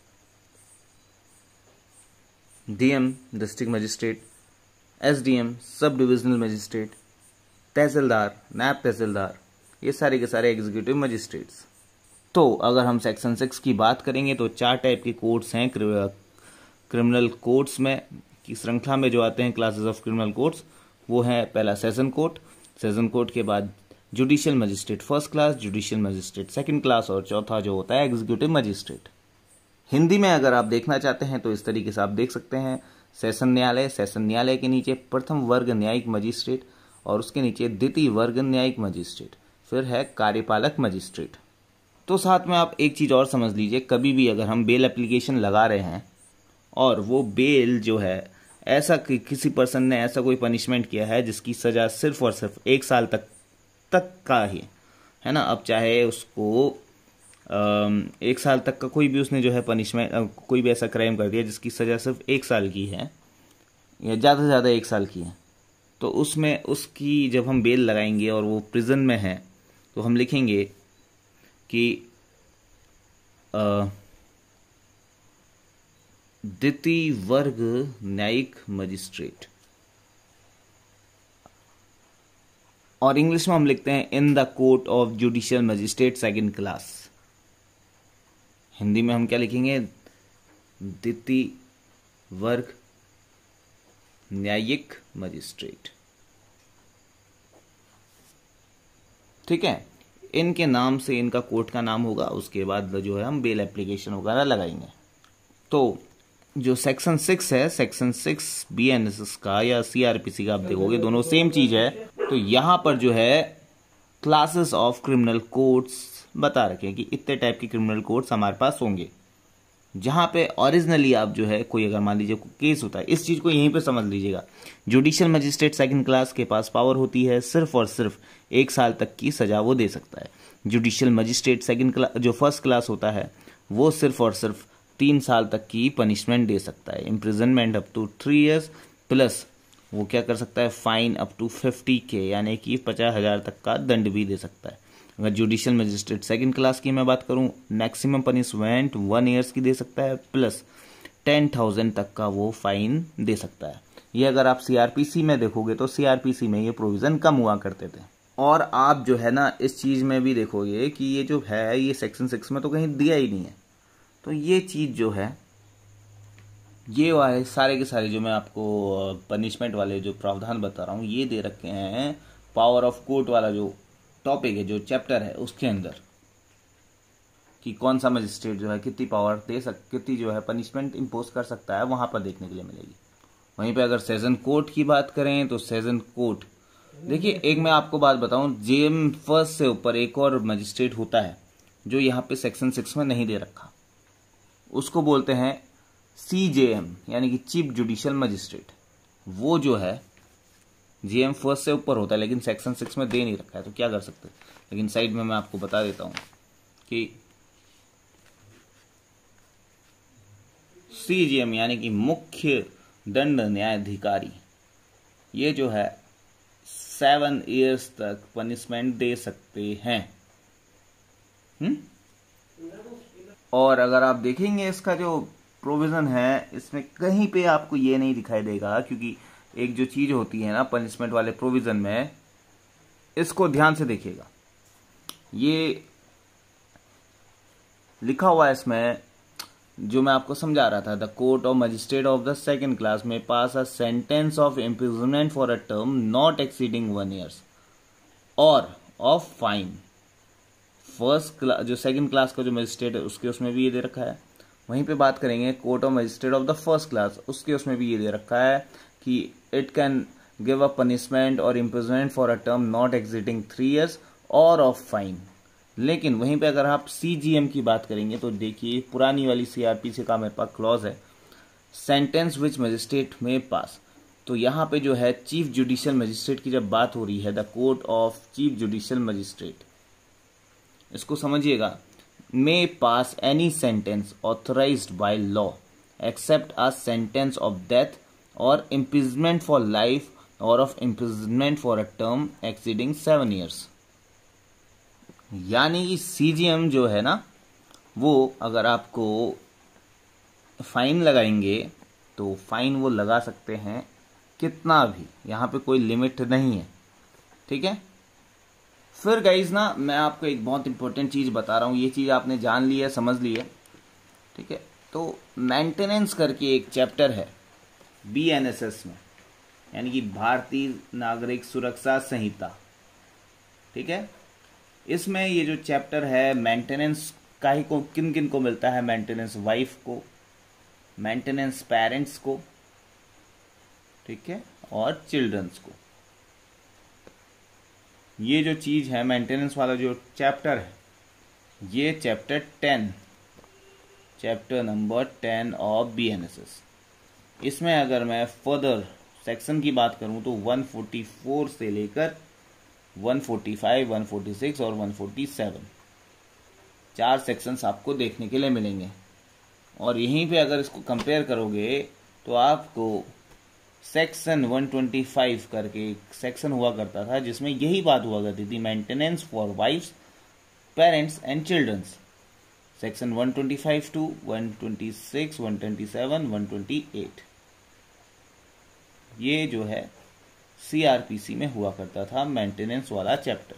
A: DM district magistrate, SDM sub divisional magistrate, tehsildar, naib tehsildar, ये सारे के सारे एग्जीक्यूटिव मजिस्ट्रेट्स। तो अगर हम सेक्शन सिक्स की बात करेंगे तो चार टाइप के कोर्ट्स हैं क्रिमिनल कोर्ट्स में की श्रृंखला में जो आते हैं क्लासेस ऑफ क्रिमिनल कोर्ट्स, वो है पहला सेशन कोर्ट, सेशन कोर्ट के बाद judicial magistrate first class, judicial magistrate second class और चौथा जो होता है एग्जीक्यूटिव मजिस्ट्रेट। हिंदी में अगर आप देखना चाहते हैं तो इस तरीके से आप देख सकते हैं, सेशन न्यायालय, सेशन न्यायालय के नीचे प्रथम वर्ग न्यायिक मजिस्ट्रेट और उसके नीचे द्वितीय वर्ग न्यायिक मजिस्ट्रेट, फिर है कार्यपालक मजिस्ट्रेट। तो साथ में आप एक चीज और समझ लीजिए, कभी भी अगर हम बेल एप्लीकेशन लगा रहे हैं और वो बेल जो है ऐसा कि किसी पर्सन ने ऐसा कोई पनिशमेंट किया है जिसकी सजा सिर्फ और सिर्फ एक साल तक तक का ही है ना, अब चाहे उसको एक साल तक का कोई भी उसने जो है पनिशमेंट, कोई भी ऐसा क्राइम कर दिया जिसकी सजा सिर्फ एक साल की है या ज़्यादा से ज़्यादा एक साल की है, तो उसमें उसकी जब हम बेल लगाएंगे और वो प्रिजन में है तो हम लिखेंगे कि द्वितीय वर्ग न्यायिक मजिस्ट्रेट, और इंग्लिश में हम लिखते हैं in the court of judicial magistrate second class. Hindi में हम क्या लिखेंगे? द्वितीय वर्ग न्यायिक मजिस्ट्रेट। ठीक है, इनके नाम से इनका कोर्ट का नाम होगा, उसके बाद जो है हम बेल एप्लीकेशन वगैरह लगाएंगे। तो जो सेक्शन सिक्स है, सेक्शन सिक्स बीएनएस का या सीआरपीसी का आप देखोगे दोनों सेम चीज है। तो यहां पर जो है क्लासेस ऑफ क्रिमिनल कोर्ट्स बता रखे हैं कि इतने टाइप के क्रिमिनल कोर्ट्स हमारे पास होंगे, जहां पे ओरिजिनली आप जो है कोई अगर मान लीजिए केस होता है, इस चीज को यहीं पे समझ लीजिएगा, जुडिशियल मजिस्ट्रेट सेकंड क्लास के पास पावर होती है सिर्फ और सिर्फ एक साल तक की सजा वो दे सकता है। जुडिशियल मजिस्ट्रेट सेकंड क्लास जो फर्स्ट क्लास होता है वो सिर्फ और सिर्फ तीन साल तक की पनिशमेंट दे सकता है, imprisonment up to three years, plus वो क्या कर सकता है, फाइन अप टू फिफ्टी के यानी कि पचास हजार तक का दंड भी दे सकता है। अगर जुडिशियल मजिस्ट्रेट सेकंड क्लास की मैं बात करूं, मैक्सिमम पनिशमेंट वन ईयर्स की दे सकता है, प्लस टेन थाउजेंड तक का वो फाइन दे सकता है। ये अगर आप सीआरपीसी में देखोगे तो सीआरपीसी में ये प्रोविजन कम हुआ करते थे। और आप जो है ना इस चीज में भी देखोगे कि ये जो है ये सेक्शन सिक्स में तो कहीं दिया ही नहीं है। तो ये चीज जो है, ये वाले सारे के सारे जो मैं आपको पनिशमेंट वाले जो प्रावधान बता रहा हूँ ये दे रखे हैं पावर ऑफ कोर्ट वाला जो टॉपिक है, जो चैप्टर है उसके अंदर, कि कौन सा मजिस्ट्रेट जो है कितनी पावर दे सक कितनी जो है पनिशमेंट इम्पोज कर सकता है, वहां पर देखने के लिए मिलेगी। वहीं पे अगर सेशन कोर्ट की बात करें तो सेशन कोर्ट, देखिए एक मैं आपको बात बताऊं, जेएम फर्स्ट से ऊपर एक और मजिस्ट्रेट होता है जो यहाँ पे सेक्शन सिक्स में नहीं दे रखा, उसको बोलते हैं सीजेएम यानी कि चीफ जुडिशियल मजिस्ट्रेट। वो जो है जेएम फर्स्ट से ऊपर होता है लेकिन सेक्शन सिक्स में दे नहीं रखा है, तो क्या कर सकते हैं। लेकिन साइड में मैं आपको बता देता हूं कि सीजेएम यानी कि मुख्य दंड न्यायाधिकारी, ये जो है सेवन इयर्स तक पनिशमेंट दे सकते हैं। हम्म और अगर आप देखेंगे इसका जो प्रोविजन है, इसमें कहीं पे आपको ये नहीं दिखाई देगा, क्योंकि एक जो चीज होती है ना पनिशमेंट वाले प्रोविजन में, इसको ध्यान से देखिएगा, ये लिखा हुआ है इसमें जो मैं आपको समझा रहा था, the court of magistrate of the second class में pass a sentence of imprisonment for a term not exceeding one years or of fine. First class जो सेकंड क्लास का जो मजिस्ट्रेट है उसके उसमें भी ये दे रखा है। वहीं पे बात करेंगे court of magistrate of the first class, उसके उसमें भी ये दे रखा है कि it can give a punishment or imprisonment for a term not exceeding three years or of fine. लेकिन वहीं पे अगर आप सीजीएम की बात करेंगे तो देखिए पुरानी वाली सीआरपीसी का मेरे पास क्लॉज है, सेंटेंस विच मजिस्ट्रेट में पास। तो यहाँ पे जो है चीफ जुडिशियल मजिस्ट्रेट की जब बात हो रही है, the court of chief judicial magistrate, इसको समझिएगा, may pass any sentence authorized by law except a sentence of death or imprisonment for life or of imprisonment for a term exceeding seven years। यानी कि सीजीएम जो है ना वो अगर आपको फाइन लगाएंगे तो फाइन वो लगा सकते हैं कितना भी, यहाँ पे कोई लिमिट नहीं है, ठीक है। फिर गाइज ना मैं आपको एक बहुत इंपॉर्टेंट चीज़ बता रहा हूँ, ये चीज़ आपने जान ली है, समझ ली है, ठीक है। तो मेंटेनेंस करके एक चैप्टर है बी एन एस एस में, यानी कि भारतीय नागरिक सुरक्षा संहिता, ठीक है। इसमें ये जो चैप्टर है मेंटेनेंस का ही को किन किन को मिलता है, मेंटेनेंस वाइफ को, मेंटेनेंस पेरेंट्स को, ठीक है, और चिल्ड्रंस को। ये जो चीज है मेंटेनेंस वाला जो चैप्टर है, ये chapter ten, chapter number ten of B N S S. इसमें अगर मैं फर्दर सेक्शन की बात करूं तो वन फोर्टी फोर से लेकर one forty five, one forty six और वन फोर्टी सेवन चार सेक्शंस आपको देखने के लिए मिलेंगे। और यहीं पे अगर इसको कंपेयर करोगे तो आपको सेक्शन वन ट्वेंटी फाइव करके एक सेक्शन हुआ करता था जिसमें यही बात हुआ करती थी, maintenance for wifes, parents and childrens. Section one twenty five to one twenty six, one twenty seven, one twenty eight ये जो है सी आर पी सी में हुआ करता था मेंटेनेंस वाला चैप्टर।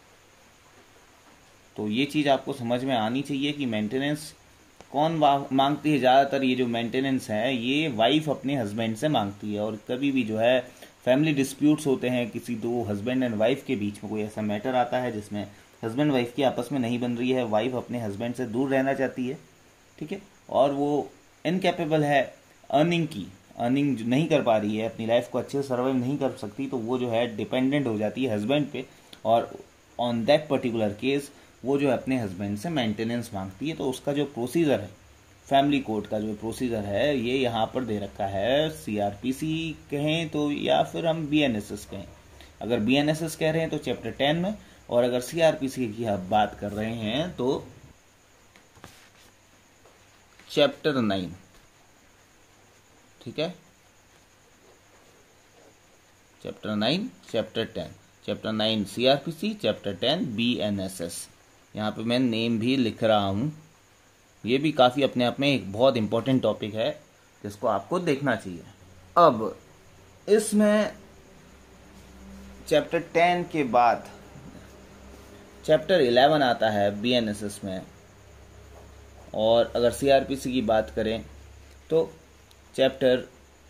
A: तो ये चीज़ आपको समझ में आनी चाहिए कि मेंटेनेंस कौन मांगती है। ज़्यादातर ये जो मेंटेनेंस है ये वाइफ अपने हस्बैंड से मांगती है, और कभी भी जो है फैमिली डिस्प्यूट्स होते हैं, किसी दो हस्बैंड एंड वाइफ के बीच में कोई ऐसा मैटर आता है जिसमें हस्बैंड वाइफ की आपस में नहीं बन रही है, वाइफ अपने हस्बैंड से दूर रहना चाहती है, ठीक है, और वो इनकेपेबल है अर्निंग की, अर्निंग नहीं कर पा रही है, अपनी लाइफ को अच्छे से सर्वाइव नहीं कर सकती, तो वो जो है डिपेंडेंट हो जाती है हस्बैंड पे, और ऑन दैट पर्टिकुलर केस वो जो है अपने हस्बैंड से मेंटेनेंस मांगती है। तो उसका जो प्रोसीजर है, फैमिली कोर्ट का जो प्रोसीजर है, ये यहाँ पर दे रखा है, सी आर पी सी कहें तो या फिर हम बी एन एस एस कहें। अगर बी एन एस एस कह रहे हैं तो चैप्टर टेन में, और अगर सी आर पी सी की आप बात कर रहे हैं तो चैप्टर नाइन, ठीक है, chapter nine, chapter ten, chapter nine C R P C, chapter ten B N S S. यहाँ पे मैं नेम भी लिख रहा हूँ। ये भी काफ़ी अपने आप में एक बहुत इंपॉर्टेंट टॉपिक है जिसको आपको देखना चाहिए। अब इसमें चैप्टर टेन के बाद चैप्टर इलेवन आता है बी एन एस एस में, और अगर सी आर पी सी की बात करें तो चैप्टर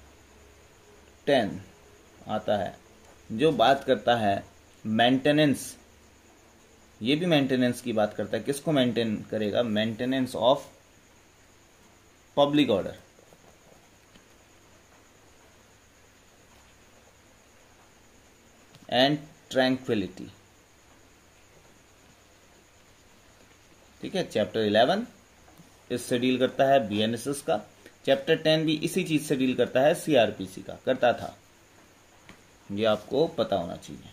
A: टेन आता है जो बात करता है मेंटेनेंस। ये भी मेंटेनेंस की बात करता है, किसको मेंटेन करेगा, maintenance of public order, and tranquility, ठीक है। चैप्टर इलेवन इससे डील करता है बी एन एस एस का, चैप्टर टेन भी इसी चीज से डील करता है, सी आर पी सी का करता था, ये आपको पता होना चाहिए।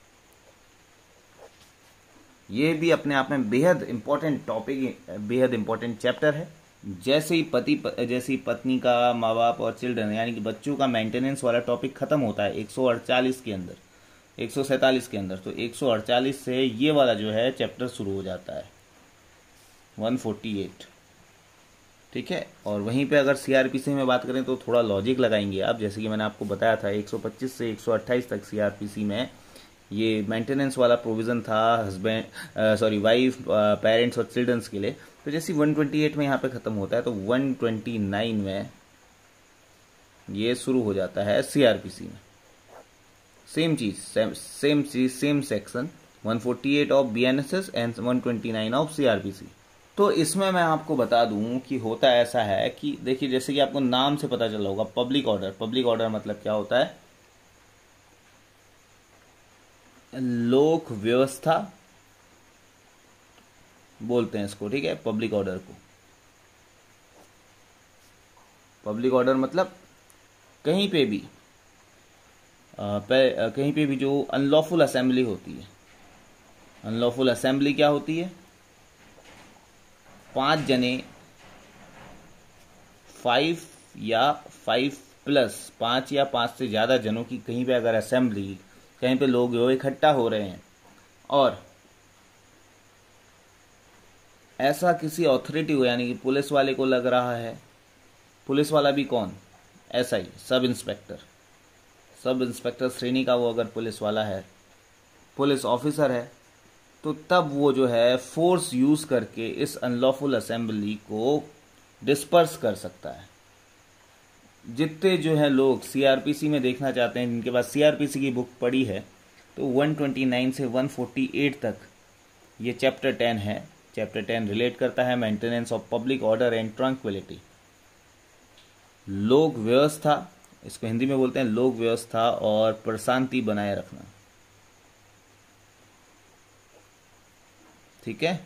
A: ये भी अपने आप में बेहद इंपॉर्टेंट टॉपिक, बेहद इंपॉर्टेंट चैप्टर है। जैसे ही पति जैसे ही पत्नी का, माँ बाप और चिल्ड्रन यानी कि बच्चों का मेंटेनेंस वाला टॉपिक खत्म होता है एक सौ अड़तालीस के अंदर, एक सौ सैंतालीस के अंदर, तो एक सौ अड़तालीस से ये वाला जो है चैप्टर शुरू हो जाता है वन फोर्टी एट, ठीक है। और वहीं पे अगर सी आर पी सी में बात करें तो थोड़ा लॉजिक लगाएंगे आप, जैसे कि मैंने आपको बताया था एक सौ पच्चीस से एक सौ अट्ठाईस तक सी आर पी सी में ये मेंटेनेंस वाला प्रोविज़न था हस्बैंड सॉरी वाइफ, पेरेंट्स और चिल्ड्रंस के लिए। तो जैसे वन ट्वेंटी एट में यहाँ पे ख़त्म होता है तो वन ट्वेंटी नाइन में ये शुरू हो जाता है सी आर पी सी में, सेम चीज़, सेम चीज़, same section one forty eight of B N S S and one twenty nine of C R P C. तो इसमें मैं आपको बता दूं कि होता ऐसा है कि देखिए, जैसे कि आपको नाम से पता चला होगा पब्लिक ऑर्डर, पब्लिक ऑर्डर मतलब क्या होता है, लोक व्यवस्था बोलते हैं इसको, ठीक है, पब्लिक ऑर्डर को। पब्लिक ऑर्डर मतलब कहीं पे भी आ, पे, कहीं पे भी जो अनलॉफुल असेंबली होती है, अनलॉफुल असेंबली क्या होती है, पांच जने, फाइव या फाइव प्लस पांच या पांच से ज़्यादा जनों की कहीं पे अगर असेंबली, कहीं पे लोग जो इकट्ठा हो रहे हैं और ऐसा किसी अथॉरिटी को, यानी कि पुलिस वाले को लग रहा है, पुलिस वाला भी कौन, SI, sub inspector, sub inspector श्रेणी का वो अगर पुलिस वाला है, पुलिस ऑफिसर है, तो तब वो जो है फोर्स यूज करके इस अनलॉफुल असेंबली को डिस्पर्स कर सकता है। जितने जो है लोग सीआरपीसी में देखना चाहते हैं, जिनके पास सीआरपीसी की बुक पढ़ी है, तो एक सौ उनतीस से एक सौ अड़तालीस तक ये चैप्टर टेन है। चैप्टर टेन रिलेट करता है maintenance of public order and tranquility, लोक व्यवस्था, इसको हिंदी में बोलते हैं लोक व्यवस्था और प्रशांति बनाए रखना। ठीक है,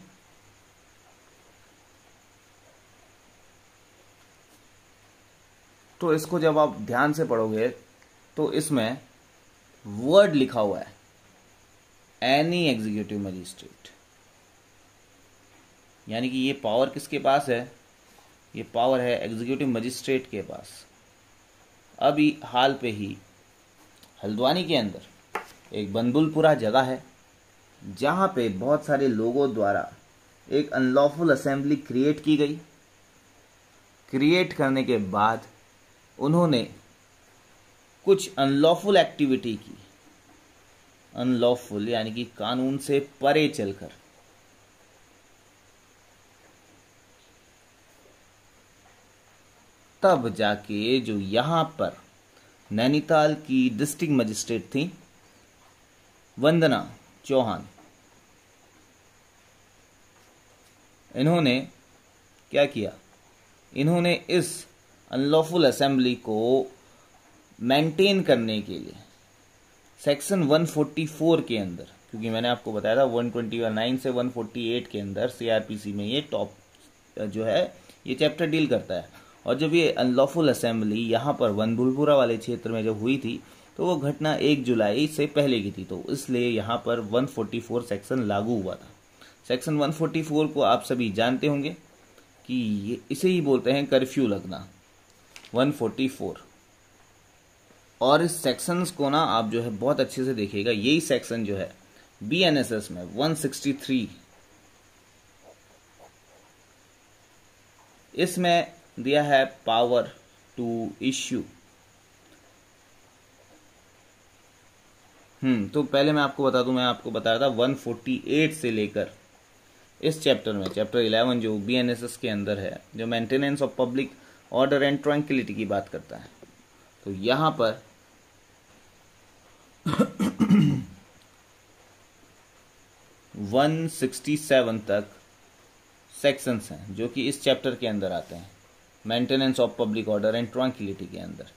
A: तो इसको जब आप ध्यान से पढ़ोगे तो इसमें वर्ड लिखा हुआ है एनी एग्जीक्यूटिव मजिस्ट्रेट, यानी कि ये पावर किसके पास है, ये पावर है एग्जीक्यूटिव मजिस्ट्रेट के पास। अभी हाल पे ही हल्द्वानी के अंदर एक बनबुलपुरा जगह है जहाँ पे बहुत सारे लोगों द्वारा एक अनलॉफुल असेंबली क्रिएट की गई। क्रिएट करने के बाद उन्होंने कुछ अनलॉफुल एक्टिविटी की, अनलॉफुल यानी कि कानून से परे चलकर। तब जाके जो यहां पर नैनीताल की डिस्ट्रिक्ट मजिस्ट्रेट थी वंदना चौहान, इन्होंने क्या किया, इन्होंने इस अनलॉफुल असेंबली को मेंटेन करने के लिए सेक्शन एक सौ चौवालीस के अंदर, क्योंकि मैंने आपको बताया था एक सौ उनतीस से एक सौ अड़तालीस के अंदर सीआरपीसी में ये टॉप जो है ये चैप्टर डील करता है। और जब ये अनलॉफुल असेंबली यहाँ पर बनबुलपुरा वाले क्षेत्र में जब हुई थी तो वो घटना एक जुलाई से पहले की थी, तो इसलिए यहाँ पर एक सौ चौवालीस सेक्शन लागू हुआ था। सेक्शन एक सौ चौवालीस को आप सभी जानते होंगे कि ये इसे ही बोलते हैं कर्फ्यू लगना, एक सौ चौवालीस। और इस सेक्शंस को ना आप जो है बहुत अच्छे से देखिएगा। यही सेक्शन जो है बीएनएसएस में एक सौ तिरसठ, इसमें दिया है पावर टू इश्यू। हम्म तो पहले मैं आपको बता दूं, मैं आपको बता रहा था एक सौ अड़तालीस से लेकर इस चैप्टर में चैप्टर इलेवन जो बीएनएसएस के अंदर है, जो maintenance of public order and tranquility की बात करता है, तो यहां पर एक सौ सरसठ तक सेक्शंस हैं जो कि इस चैप्टर के अंदर आते हैं, maintenance of public order and tranquility के अंदर।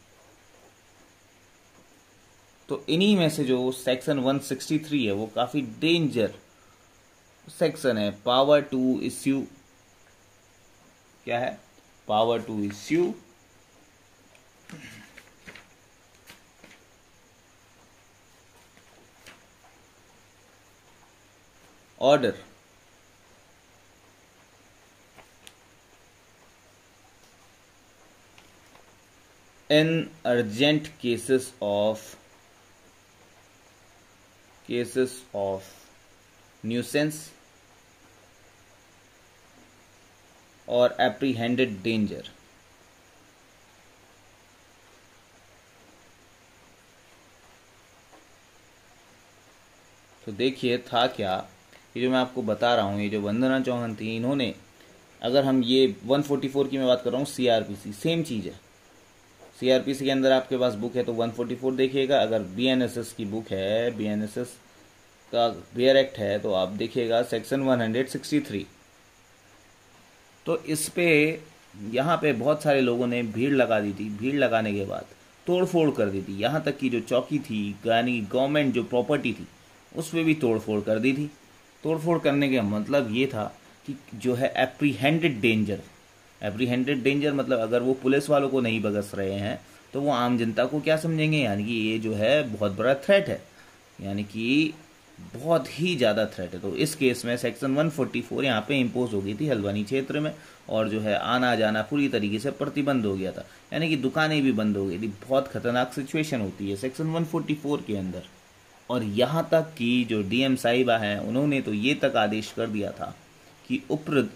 A: तो इन्हीं में से जो सेक्शन एक सौ तिरसठ है वो काफी डेंजर सेक्शन है। पावर टू इश्यू, क्या है, power to issue order in urgent cases of cases of nuisance or apprehended danger। तो देखिए था क्या, ये जो मैं आपको बता रहा हूँ, ये जो वंदना चौहान थी, इन्होंने, अगर हम ये एक सौ चौवालीस की मैं बात कर रहा हूँ, सीआरपीसी सेम चीज़ है। सीआरपीसी के अंदर आपके पास बुक है तो एक सौ चौवालीस देखिएगा, अगर बीएनएसएस की बुक है, बीएनएसएस का बियर एक्ट है, तो आप देखिएगा सेक्शन एक सौ तिरसठ। तो इस पे यहाँ पे बहुत सारे लोगों ने भीड़ लगा दी थी, भीड़ लगाने के बाद तोड़फोड़ कर दी थी, यहाँ तक कि जो चौकी थी, यानी गवर्नमेंट जो प्रॉपर्टी थी उस पर भी तोड़फोड़ कर दी थी। तोड़फोड़ करने का मतलब ये था कि जो है एप्रीहेंडेड डेंजर, एप्रीहेंडेड डेंजर मतलब अगर वो पुलिस वालों को नहीं बगस रहे हैं तो वो आम जनता को क्या समझेंगे, यानी कि ये जो है बहुत बड़ा थ्रेट है, यानी कि बहुत ही ज़्यादा थ्रेट है। तो इस केस में सेक्शन एक सौ चौवालीस यहाँ पे इम्पोज हो गई थी हल्द्वानी क्षेत्र में, और जो है आना जाना पूरी तरीके से प्रतिबंध हो गया था, यानी कि दुकानें भी बंद हो गई थी। बहुत खतरनाक सिचुएशन होती है सेक्शन एक सौ चौवालीस के अंदर। और यहाँ तक कि जो डीएम साहिबा हैं उन्होंने तो ये तक आदेश कर दिया था कि उप्र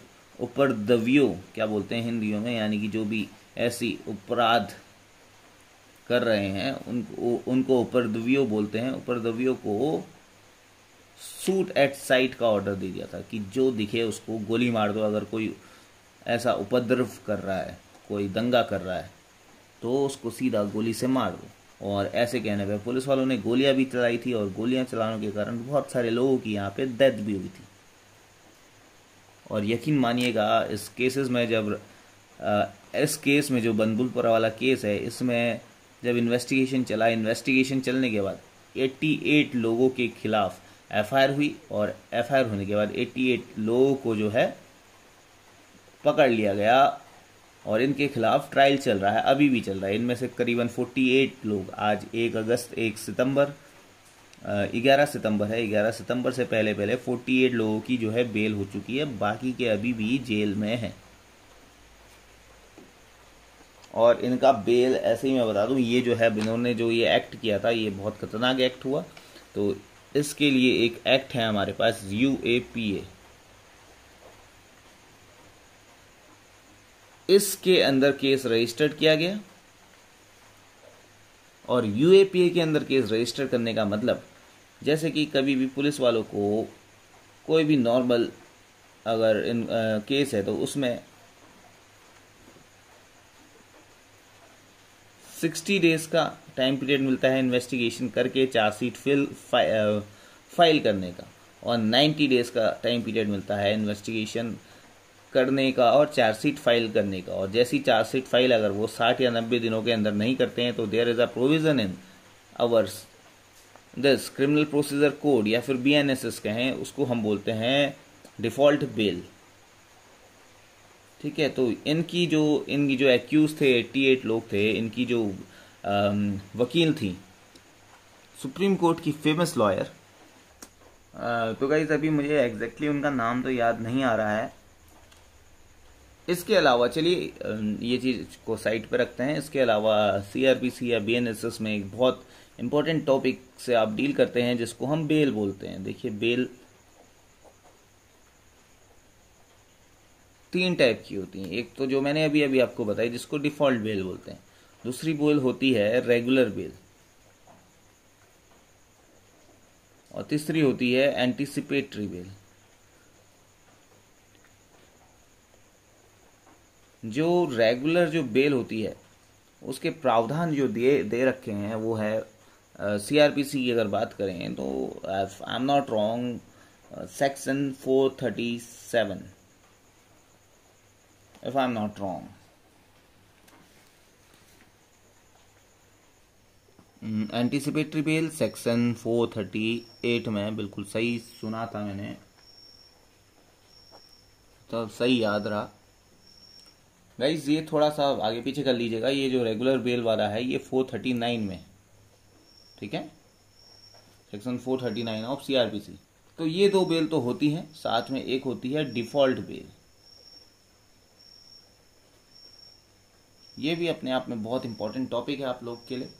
A: उपद्रवियों क्या बोलते हैं हिंदियों में, यानी कि जो भी ऐसी अपराध कर रहे हैं उनको उनको उपद्रवियों बोलते हैं। उपद्रवियों को शूट एट साइट का ऑर्डर दे दिया था कि जो दिखे उसको गोली मार दो। अगर कोई ऐसा उपद्रव कर रहा है, कोई दंगा कर रहा है, तो उसको सीधा गोली से मार दो। और ऐसे कहने पे पुलिस वालों ने गोलियां भी चलाई थी और गोलियां चलाने के कारण बहुत सारे लोगों की यहाँ पे डेथ भी हुई थी। और यकीन मानिएगा इस केसेस में जब आ, इस केस में जो बंदुलपुरा वाला केस है, इसमें जब इन्वेस्टिगेशन चला, इन्वेस्टिगेशन चलने के बाद अट्ठासी लोगों के खिलाफ एफ आई आर हुई और एफ आई आर होने के बाद अट्ठासी लोगों को जो है पकड़ लिया गया और इनके खिलाफ ट्रायल चल रहा है, अभी भी चल रहा है। इनमें से करीबन अड़तालीस लोग, आज एक अगस्त एक सितंबर ग्यारह सितंबर है, ग्यारह सितंबर से पहले पहले अड़तालीस लोगों की जो है बेल हो चुकी है, बाकी के अभी भी जेल में हैं। और इनका बेल ऐसे ही मैं बता दूं, ये जो है इन्होंने जो ये एक्ट किया था ये बहुत खतरनाक एक्ट हुआ। तो इसके लिए एक एक्ट है हमारे पास, यू ए पी ए। इसके अंदर केस रजिस्टर्ड किया गया और यू ए पी ए के अंदर केस रजिस्टर करने का मतलब, जैसे कि कभी भी पुलिस वालों को कोई भी नॉर्मल अगर इन आ, केस है तो उसमें साठ डेज का टाइम पीरियड मिलता है इन्वेस्टिगेशन करके चार्जशीट फिल फाइ, फाइल करने का, और नब्बे डेज का टाइम पीरियड मिलता है इन्वेस्टिगेशन करने का और चार्जशीट फाइल करने का। और जैसी चार्जशीट फाइल अगर वो साठ या नब्बे दिनों के अंदर नहीं करते हैं तो there is a provision in ours this criminal procedure code या फिर बी एन एस एस कहें, उसको हम बोलते हैं डिफॉल्ट बेल। ठीक है, तो इनकी जो इनकी जो एक्यूज थे अट्ठासी लोग थे, इनकी जो आम, वकील थी सुप्रीम कोर्ट की फेमस लॉयर, तो गाइस अभी मुझे एग्जैक्टली उनका नाम तो याद नहीं आ रहा है। इसके अलावा चलिए ये चीज को साइड पे रखते हैं। इसके अलावा सी आर पी सी या बी एन एस एस में एक बहुत इंपॉर्टेंट टॉपिक से आप डील करते हैं जिसको हम बेल बोलते हैं। देखिए, बेल तीन टाइप की होती हैं। एक तो जो मैंने अभी अभी आपको बताई जिसको डिफॉल्ट बेल बोलते हैं, दूसरी बेल होती है रेगुलर बेल, और तीसरी होती है एंटीसिपेटरी बेल। जो रेगुलर जो बेल होती है उसके प्रावधान जो दिए दे रखे हैं वो है सी आर पी सी की अगर बात करें तो I am not wrong section four thirty seven, if I'm not wrong. Anticipatory bail section four thirty eight में, बिल्कुल सही सुना था मैंने, तो सही याद रहा। गाइस ये थोड़ा सा आगे पीछे कर लीजिएगा, ये जो रेगुलर बेल वाला है ये फोर थर्टी नाइन में, ठीक है, section four thirty nine of C R P C. तो ये दो बेल तो होती हैं, साथ में एक होती है डिफॉल्ट बेल। ये भी अपने आप में बहुत इंपॉर्टेंट टॉपिक है आप लोग के लिए।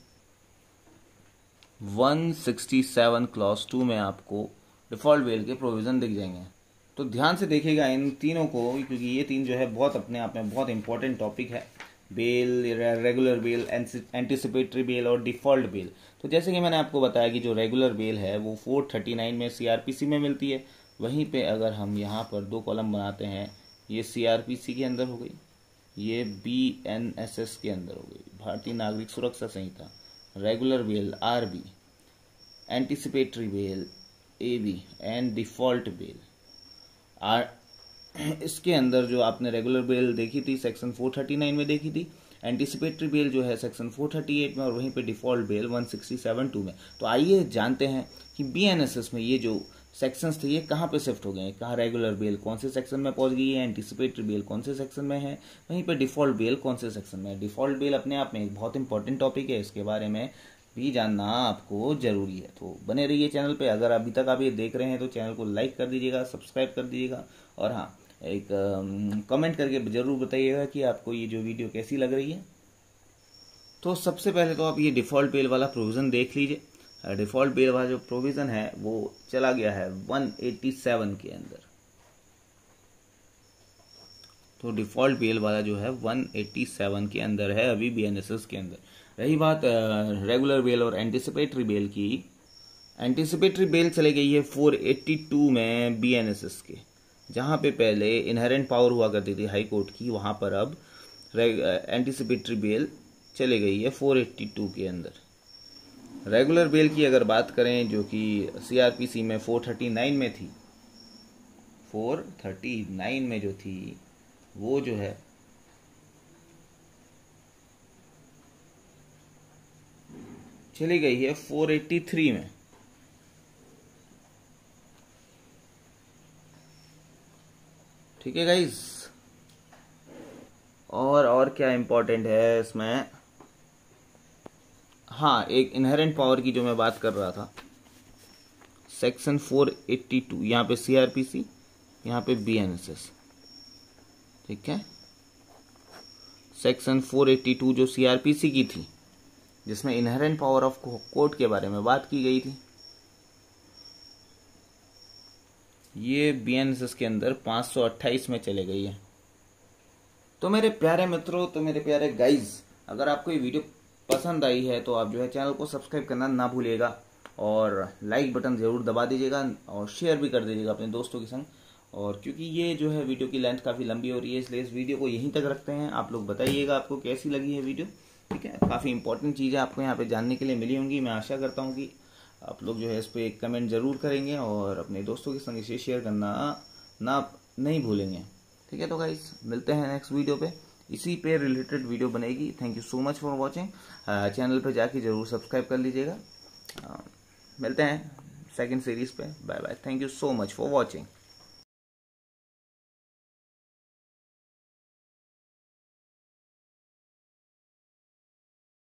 A: एक सौ सरसठ क्लॉज टू में आपको डिफॉल्ट बेल के प्रोविजन दिख जाएंगे, तो ध्यान से देखिएगा इन तीनों को, क्योंकि ये तीन जो है बहुत अपने आप में बहुत इंपॉर्टेंट टॉपिक है। Bail, regular bail, anticipatory bail और डिफॉल्ट बेल। तो जैसे कि मैंने आपको बताया कि जो रेगुलर बेल है वो फोर थर्टी नाइन में सी आर पी सी में मिलती है। वहीं पे अगर हम यहाँ पर दो कॉलम बनाते हैं, ये सी आर पी सी के अंदर हो गई, ये बी एन एस एस के अंदर हो गई, भारतीय नागरिक सुरक्षा Sanhita. Regular bail R B, anticipatory bail A B and default bail R. इसके अंदर जो आपने रेगुलर बेल देखी थी सेक्शन फोर थर्टी नाइन में देखी थी, एंटीसिपेटरी बेल जो है सेक्शन फोर थर्टी एट में, और वहीं पे default bail one sixty seven two में। तो आइए जानते हैं कि बी एन एस एस में ये जो सेक्शंस थे ये कहाँ पे शिफ्ट हो गए हैं, कहाँ रेगुलर बेल कौन से सेक्शन में पहुंच गई है, एंटीसिपेटरी बेल कौन से सेक्शन में है, वहीं पे डिफॉल्ट बेल कौन से सेक्शन में है। डिफॉल्ट बेल अपने आप में एक बहुत इंपॉर्टेंट टॉपिक है, इसके बारे में भी जानना आपको जरूरी है। तो बने रहिए चैनल पे। अगर अभी तक आप ये देख रहे हैं तो चैनल को लाइक कर दीजिएगा, सब्सक्राइब कर दीजिएगा, और हाँ एक कमेंट करके जरूर बताइएगा कि आपको ये जो वीडियो कैसी लग रही है। तो सबसे पहले तो आप ये डिफॉल्ट बेल वाला प्रोविजन देख लीजिए। डिफॉल्ट बेल वाला जो प्रोविजन है वो चला गया है वन एटी सेवन के अंदर। तो डिफ़ॉल्ट बेल वाला जो है वन एटी सेवन के अंदर है अभी बीएनएसएस के अंदर। रही बात रेगुलर बेल और एंटिसिपेटरी बेल की, एंटिसिपेटरी बेल चली गई है फोर एटी टू में बीएनएसएस के, जहाँ पे पहले इनहेरेंट पावर हुआ करती थी हाई कोर्ट की, वहाँ पर अब एंटिसिपेटरी बेल चली गई है फोर एटी टू के अंदर। रेगुलर बेल की अगर बात करें जो कि सीआरपीसी में फोर थर्टी नाइन में थी, फोर थर्टी नाइन में जो थी वो जो है चली गई है फोर एटी थ्री में। ठीक है गाइस, और और क्या इंपॉर्टेंट है इसमें, हाँ एक इनहेरेंट पावर की जो मैं बात कर रहा था, सेक्शन फोर एटी टू, यहाँ पे सीआरपीसी, यहाँ पे बीएनएसएस। ठीक है, सेक्शन फोर एटी टू जो सीआरपीसी की थी, जिसमें इनहेरेंट पावर ऑफ कोर्ट के बारे में बात की गई थी, ये बीएनएसएस के अंदर पाँच सौ अट्ठाईस में चले गई है। तो मेरे प्यारे मित्रों, तो मेरे प्यारे गाइज, अगर आपको ये वीडियो पसंद आई है तो आप जो है चैनल को सब्सक्राइब करना ना भूलिएगा और लाइक बटन ज़रूर दबा दीजिएगा और शेयर भी कर दीजिएगा अपने दोस्तों के संग। और क्योंकि ये जो है वीडियो की लेंथ काफ़ी लंबी हो रही है, इसलिए इस वीडियो को यहीं तक रखते हैं। आप लोग बताइएगा आपको कैसी लगी है वीडियो। ठीक है, काफ़ी इंपॉर्टेंट चीज़ें आपको यहाँ पे जानने के लिए मिली होंगी। मैं आशा करता हूँ कि आप लोग जो है इस पर एक कमेंट ज़रूर करेंगे और अपने दोस्तों के संग इसे शेयर करना ना नहीं भूलेंगे। ठीक है, तो गाइस मिलते हैं नेक्स्ट वीडियो पे, इसी पे रिलेटेड वीडियो बनेगी। Thank you so much for watching. Channel पे जाके ज़रूर सब्सक्राइब कर लीजिएगा। uh, मिलते हैं सेकंड सीरीज़ पे। Bye bye, thank you so much for watching.